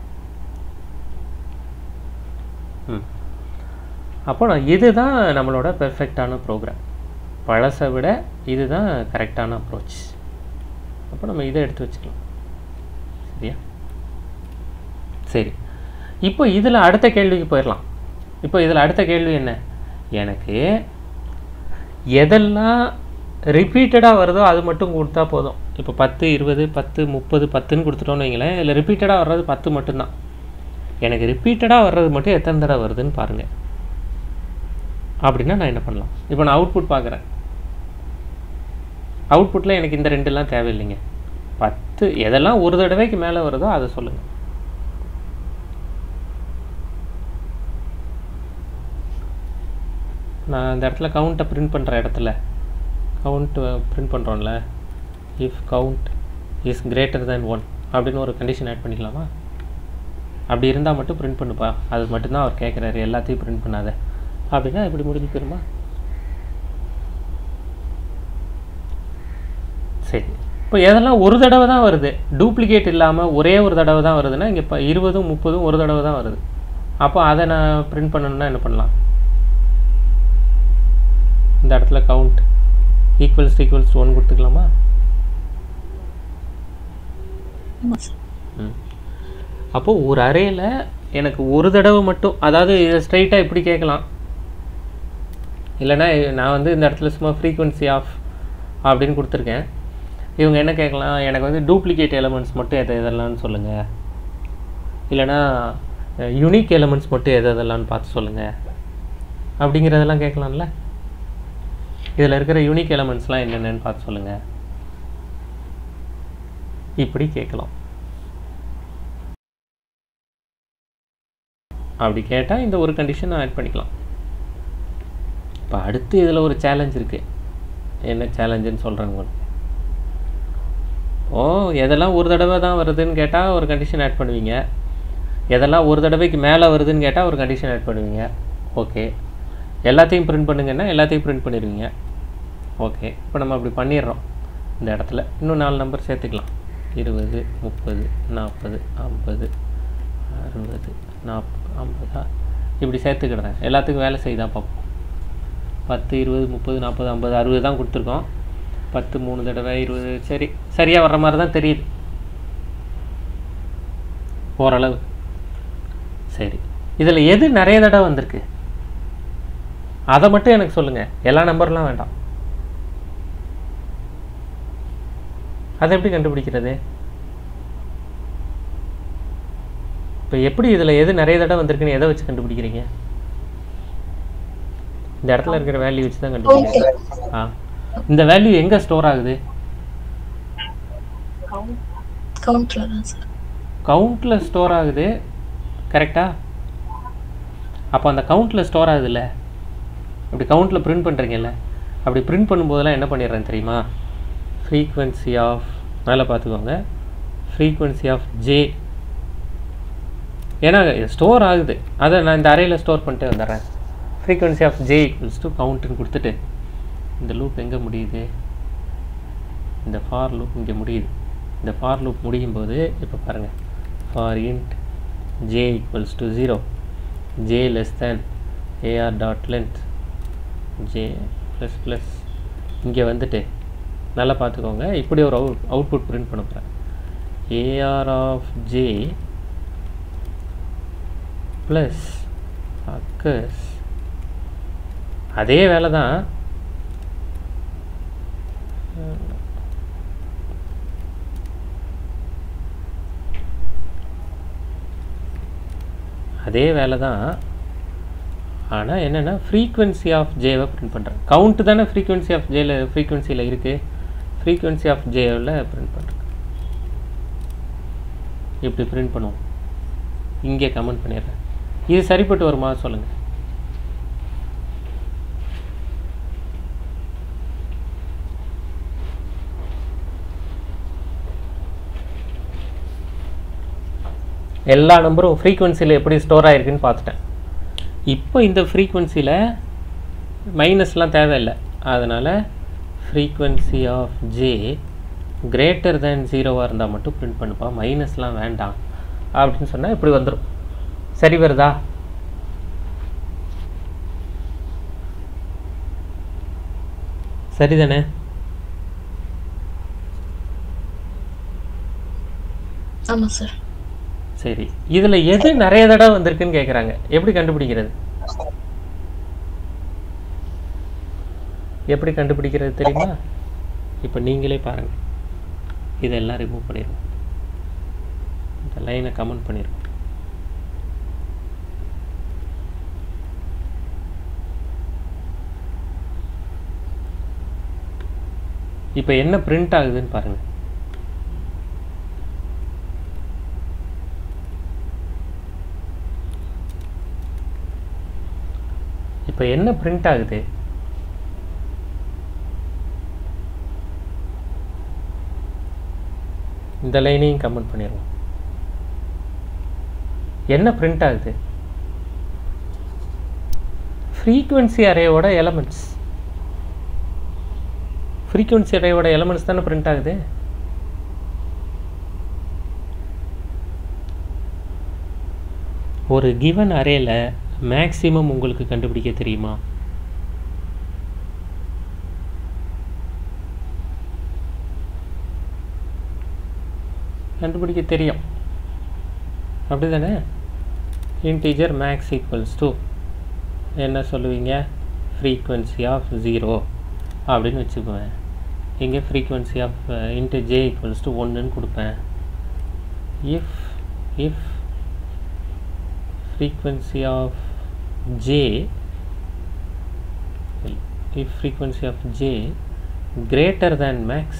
அப்போ இதுதான் நம்மளோட பெர்ஃபெக்டான ப்ரோக்ராம். பழசை விட இதுதான் கரெக்டான அப்ரோச். அப்போ நம்ம இதை எடுத்து வச்சுக்கலாம். சரியா? சரி, இப்போ இதில் அடுத்த கேள்விக்கு போயிடலாம். இப்போ இதில் அடுத்த கேள்வி என்ன? எனக்கு எதெல்லாம் ரிப்பீட்டடாக வருதோ அது மட்டும் கொடுத்தா போதும். இப்போ 10 20 10 30 10ன்னு கொடுத்துட்டோன்னு வைங்களேன். இதில் ரிப்பீட்டடாக வர்றது 10 மட்டும்தான். எனக்கு ரிப்பீட்டடாக வர்றது மட்டும் எத்தனை தடவை வருதுன்னு பாருங்கள். அப்படின்னா நான் என்ன பண்ணலாம்? இப்போ நான் அவுட்புட் பார்க்குறேன். அவுட்புட்டில் எனக்கு இந்த 2 தேவையில்லைங்க. 10 எதெல்லாம் ஒரு தடவைக்கு மேலே வருதோ அதை சொல்லுங்கள். நான் இந்த இடத்துல கவுண்ட்டை பிரிண்ட் பண்ணுற இடத்துல கவுண்ட் பிரிண்ட் பண்ணுறோம்ல, if count is greater than 1 அப்படின்னு ஒரு கண்டிஷன் ஆட் பண்ணிக்கலாமா? அப்படி இருந்தால் மட்டும் பிரிண்ட் பண்ணுப்பா, அது மட்டும்தான் அவர் கேட்குறாரு, எல்லாத்தையும் பிரிண்ட் பண்ணாத அப்படின்னா இப்படி முடிஞ்சு போயிருமா? சரி, இப்போ எதெல்லாம் ஒரு தடவை தான் வருது, டூப்ளிகேட் இல்லாமல் ஒரே ஒரு தடவை தான் வருதுன்னா இங்கே இப்போ 20 30 ஒரு தடவை தான் வருது. அப்போ அதை நான் பிரிண்ட் பண்ணணுன்னா என்ன பண்ணலாம்? இந்த இடத்துல கவுண்ட் ஈக்குவல்ஸ் டு 1 கொடுத்துக்கலாமா? அப்போது ஒரு அரேயில் எனக்கு ஒரு தடவை மட்டும், அதாவது இதை ஸ்ட்ரைட்டாக இப்படி கேட்கலாம். இல்லைனா நான் வந்து இந்த இடத்துல சும்மா ஃப்ரீக்வன்சி ஆஃப் அப்படின்னு கொடுத்துருக்கேன். இவங்க என்ன கேட்கலாம்? எனக்கு வந்து டூப்ளிகேட் எலமெண்ட்ஸ் மட்டும் எதெல்லாம்னு சொல்லுங்கள், இல்லைனா யூனிக் எலமெண்ட்ஸ் மட்டும் எதெல்லாம்னு பார்த்து சொல்லுங்கள் அப்படிங்கிறதெல்லாம் கேட்கலாம்ல. இதில் இருக்கிற யூனிக் எலமெண்ட்ஸ்லாம் என்னென்னு பார்த்து சொல்லுங்கள், இப்படி கேட்கலாம். அப்படி கேட்டால் இந்த ஒரு கண்டிஷன் ஆட் பண்ணிக்கலாம். இப்போ அடுத்து இதில் ஒரு சேலஞ்ச் இருக்குது. என்ன சேலஞ்சுன்னு சொல்கிறேங்க உங்களுக்கு. எதெல்லாம் ஒரு தடவை தான் வருதுன்னு கேட்டால் ஒரு கண்டிஷன் ஆட் பண்ணுவீங்க. எதெல்லாம் ஒரு தடவைக்கு மேலே வருதுன்னு கேட்டால் ஒரு கண்டிஷன் ஆட் பண்ணுவீங்க. ஓகே, எல்லாத்தையும் பிரிண்ட் பண்ணுங்கன்னா எல்லாத்தையும் பிரிண்ட் பண்ணிடுவீங்க. ஓகே, இப்போ நம்ம அப்படி பண்ணிடுறோம். இந்த இடத்துல இன்னும் 4 நம்பர் சேர்த்துக்கலாம். 20 30 40 50 60 40 50 இப்படி சேர்த்துக்கிடுறேன். எல்லாத்துக்கும் வேலை செய்தான் பார்ப்போம். 10 20 30 40 50 60 தான் கொடுத்துருக்கோம். 10 3 தடவை 20. சரி, சரியாக வர்ற மாதிரி தான் தெரியுது ஓரளவு. சரி, இதில் எது நிறைய தடவை வந்திருக்கு அதை மட்டும் எனக்கு சொல்லுங்கள். எல்லா நம்பர்லாம் வேண்டாம். அதை எப்படி கண்டுபிடிக்கிறது? இப்போ எப்படி இதில் எது நிறைய தடவை வந்திருக்குன்னு எதை வச்சு கண்டுபிடிக்கிறீங்க? இந்த இடத்துல இருக்கிற வேல்யூ வச்சு தான் கண்டுபிடிக்கிறீங்க. இந்த வேல்யூ எங்கே ஸ்டோர் ஆகுது? கவுண்ட்டில் ஸ்டோர் ஆகுது. கரெக்டா? அப்போ அந்த கவுண்ட்டில் ஸ்டோர் ஆகுதுல்ல, அப்படி கவுண்ட்டில் பிரிண்ட் பண்ணுறீங்கல்ல, அப்படி பிரிண்ட் பண்ணும்போதெல்லாம் என்ன பண்ணிடுறேன் தெரியுமா? ஃப்ரீக்வன்சி ஆஃப், மேலே பார்த்துக்கோங்க, ஃப்ரீக்வன்சி ஆஃப் ஜே. ஏன்னா ஸ்டோர் ஆகுது, அதை நான் இந்த அறையில் ஸ்டோர் பண்ணிட்டு வந்துடுறேன். Frequency of J equals to கவுண்ட்டுன்னு கொடுத்துட்டு இந்த லூப் எங்கே முடியுது? இந்த ஃபார் லூப் இங்கே முடியுது. இந்த ஃபார் லூப் முடியும் போது இப்போ பாருங்கள், for int j equals to 0, j less than AR dot length j plus plus. இங்கே வந்துட்டு நல்லா பார்த்துக்கோங்க, இப்படி ஒரு அவுட்புட் பிரிண்ட் பண்ண போகிறேன். AR of J plus occurs. அதே வேலை தான், ஆனால் என்னென்னா ஃப்ரீக்வன்சி ஆஃப் ஜேவை பிரிண்ட் பண்ணுறேன். கவுண்ட் தானே ஃப்ரீக்வன்சி ஆஃப் ஃப்ரீக்வன்சியில் இருக்குது. ஃப்ரீக்வன்சி ஆஃப் ஜேவில் பிரிண்ட் பண்ணுறேன். இப்படி பிரிண்ட் பண்ணுவோம். இங்கே கமெண்ட் பண்ணிடுறேன். இது சரிப்பட்டு வருமா சொல்லுங்கள். எல்லா நம்பரும் ஃப்ரீக்வன்சியில் எப்படி ஸ்டோர் ஆகிருக்குன்னு பார்த்துட்டேன். இப்போ இந்த ஃப்ரீக்வன்சியில் மைனஸ்லாம் தேவையில்லை. அதனால் frequency of J greater than 0வாக இருந்தால் மட்டும் பிரிண்ட் பண்ணுப்பா, மைனஸ்லாம் வேண்டாம் அப்படின்னு சொன்னால் இப்படி வந்துடும். சரி வருதா? சரிதானே? ஆமாம் சார். சரி, இதில் எது நிறைய தடவை வந்திருக்குன்னு கேட்குறாங்க. எப்படி கண்டுபிடிக்கிறது? தெரியுமா? இப்போ நீங்களே பாருங்கள். இதெல்லாம் ரிமூவ் பண்ணிடுவோம். இந்த லைனை கமெண்ட் பண்ணிடுவோம். இப்போ என்ன பிரிண்ட் ஆகுதுன்னு பாருங்கள். இப்போ என்ன பிரிண்ட் ஆகுது? இந்த லைனையும் கமெண்ட் பண்ணிடுவோம். என்ன பிரிண்ட் ஆகுது? ஃப்ரீக்வன்சி அரேயோட எலமெண்ட்ஸ். ஃப்ரீக்வன்சி அரேயோட எலமெண்ட்ஸ் தானே பிரிண்ட் ஆகுது. ஒரு கிவன் அரேல மேக்ஸிமம் உங்களுக்கு கண்டுபிடிக்க தெரியுமா? கண்டுபிடிக்க தெரியும், அப்படி தானே? இன்டீஜர் மேக்ஸ் ஈக்குவல்ஸ் டு என்ன சொல்லுவீங்க? ஃப்ரீக்வன்சி ஆஃப் 0 அப்படின்னு வச்சுக்குவேன். இங்கே frequency of int J equals to 1ன்னு கொடுப்பேன். If frequency of j greater than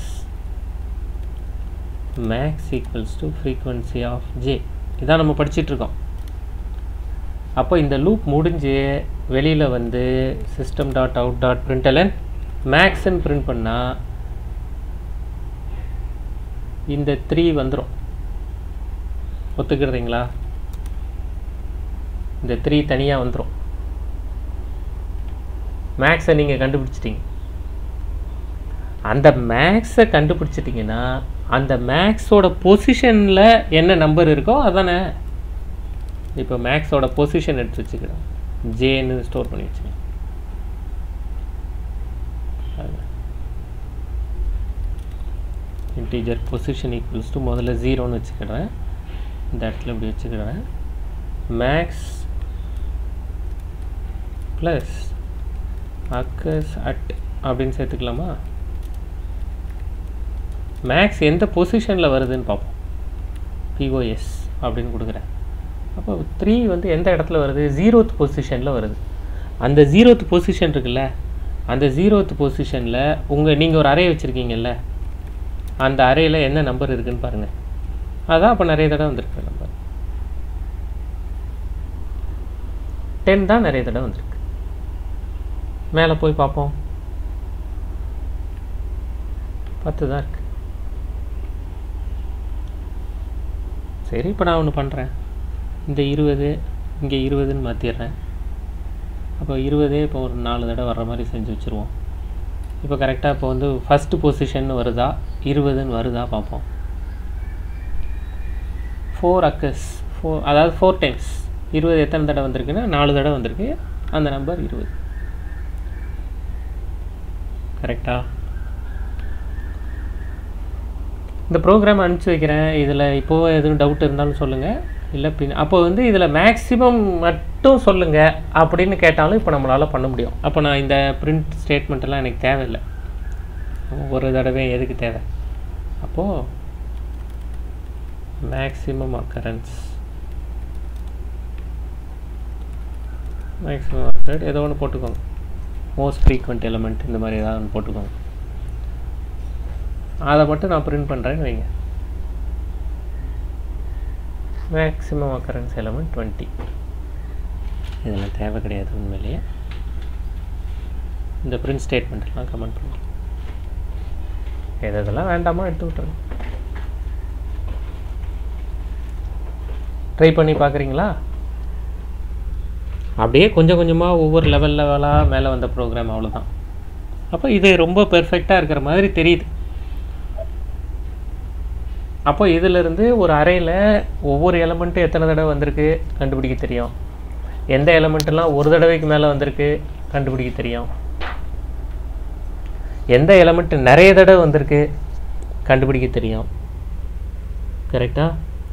max equals to frequency of j. இதான் நம்ம படிச்சிட்டு இருக்கோம். அப்போ இந்த லூப் முடிஞ்சு வெளியில் வந்து system.out.println maxன்னு பிரிண்ட் பண்ணால் இந்த 3 வந்துடும். ஒத்துக்கிறீங்களா? இந்த 3 தனியாக வந்துடும். மேக்ஸை நீங்கள் கண்டுபிடிச்சிட்டிங்க. அந்த மேக்ஸை கண்டுபிடிச்சிட்டிங்கன்னா அந்த மேக்ஸோட பொசிஷனில் என்ன நம்பர் இருக்கோ அதானே. இப்போ மேக்ஸோட பொசிஷன் எடுத்து வச்சுக்கிறோம், ஜேன்னு ஸ்டோர் பண்ணி வச்சுக்கோங்க. இன்டீஜர் பொசிஷன் ஈக்குவல்ஸ் டு முதல்ல 0ன்னு வச்சுக்கிறேன். இந்த இடத்துல இப்படி வச்சுக்கிறேன். மேக்ஸ் ப்ளஸ் அக்கஸ் அட் அப்படின்னு சேர்த்துக்கலாமா? மேக்ஸ் எந்த பொசிஷனில் வருதுன்னு பார்ப்போம். பிஓஎஸ் அப்படின்னு கொடுக்குறேன். அப்போ 3 வந்து எந்த இடத்துல வருது? 0th பொசிஷனில் வருது. அந்த 0th பொசிஷன் இருக்குல்ல, அந்த 0th பொசிஷனில் நீங்கள் ஒரு அரே வச்சுருக்கீங்கல்ல, அந்த அரேயில் என்ன நம்பர் இருக்குதுன்னு பாருங்கள். அதான் அப்போ நிறைய தடவை வந்திருக்கு. நம்பர் 10 தான் நிறைய தடவை வந்திருக்கு. மேலே போய் பார்ப்போம். 10 தான் இருக்கு. சரி, இப்போ நான் ஒன்று பண்ணுறேன். இந்த 20 இங்கே 20ன்னு மாற்றிடுறேன். அப்போ 20 இப்போ ஒரு 4 தடவை வர்ற மாதிரி செஞ்சு வச்சுருவோம். இப்போ கரெக்டாக இப்போ வந்து ஃபஸ்ட்டு பொசிஷன் வருதா 20ன்னு வருதா பார்ப்போம். 4 அக்கர்ஸ், 4 அதாவது 4 டைம்ஸ். 20 எத்தனை தடவை வந்திருக்குன்னா 4 தடவை வந்திருக்கு. அந்த நம்பர் 20. கரெக்டா? இந்த ப்ரோக்ராம் அனுப்பிச்சி வைக்கிறேன். இதில் இப்போது எதுவும் டவுட் இருந்தாலும் சொல்லுங்கள். இல்லை அப்போ வந்து இதில் மேக்ஸிமம் மட்டும் சொல்லுங்கள் அப்படின்னு கேட்டாலும் இப்போ நம்மளால் பண்ண முடியும். அப்போ நான் இந்த பிரிண்ட் ஸ்டேட்மெண்ட்டெல்லாம் எனக்கு தேவையில்லை. ஒரு தடவை எதுக்கு தேவை? அப்போது மேக்ஸிமம் அக்கரன்ஸ், மேக்ஸிமம் அக்கரன்ஸ் ஏதோ ஒன்று போட்டுக்கோங்க. மோஸ்ட் ஃப்ரீக்வெண்ட் எலிமெண்ட் இந்த மாதிரி ஏதாவது ஒன்று போட்டுக்கோங்க. அதை மட்டும் நான் பிரிண்ட் பண்ணுறேன்னு வைங்க. Maximum occurrence element 20. இதெல்லாம் தேவை கிடையாது உண்மையிலேயே. இந்த பிரிண்ட் ஸ்டேட்மெண்ட்லாம் கமெண்ட் பண்ணுங்க. எதெல்லாம் வேண்டாமா எடுத்து விட்டுருங்க. ட்ரை பண்ணி பார்க்குறீங்களா? அப்படியே கொஞ்சம் கொஞ்சமாக ஒவ்வொரு லெவலாக மேலே வந்த ப்ரோக்ராம் அவ்வளோதான். அப்போ இது ரொம்ப பெர்ஃபெக்டாக இருக்கிற மாதிரி தெரியுது. அப்போ இதிலிருந்து ஒரு அரேயில் ஒவ்வொரு எலமெண்ட்டும் எத்தனை தடவை வந்திருக்கு கண்டுபிடிக்க தெரியும். எந்த எலமெண்ட்டெல்லாம் ஒரு தடவைக்கு மேலே வந்திருக்கு கண்டுபிடிக்க தெரியும். எந்த எலமெண்ட் நிறைய தடவை வந்திருக்கு கண்டுபிடிக்க தெரியும். கரெக்டாக?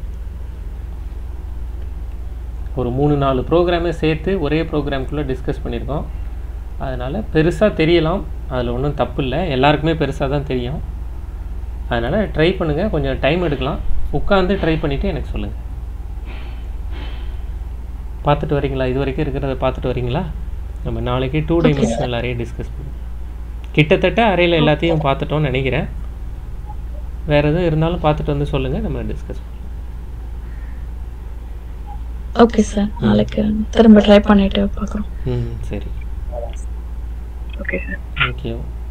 ஒரு 3-4 ப்ரோக்ராமே சேர்த்து ஒரே ப்ரோக்ராம்குள்ளே டிஸ்கஸ் பண்ணியிருக்கோம். அதனால் பெருசாக தெரியலாம், அதில் ஒன்றும் தப்பு இல்லை. எல்லாருக்குமே பெருசாக தான் தெரியும். அதனால் ட்ரை பண்ணுங்கள். கொஞ்சம் டைம் எடுக்கலாம். உட்காந்து ட்ரை பண்ணிவிட்டு எனக்கு சொல்லுங்கள். பார்த்துட்டு வரீங்களா? இது வரைக்கும் இருக்கிறத பார்த்துட்டு வரீங்களா? நம்ம நாளைக்கு 2 டைமென்ஷனல் அரே டிஸ்கஸ் பண்ணுவோம். கிட்டத்தட்ட அரேயில் எல்லாத்தையும் பார்த்துட்டோன்னு நினைக்கிறேன். வேறு எதுவும் இருந்தாலும் பார்த்துட்டு வந்து சொல்லுங்கள், நம்ம டிஸ்கஸ் பண்ணுவோம். ஓகே சார், நாளைக்கு திரும்ப ட்ரை பண்ணிட்டு பார்க்குறோம். சரி, ஓகே சார். தேங்க்யூ.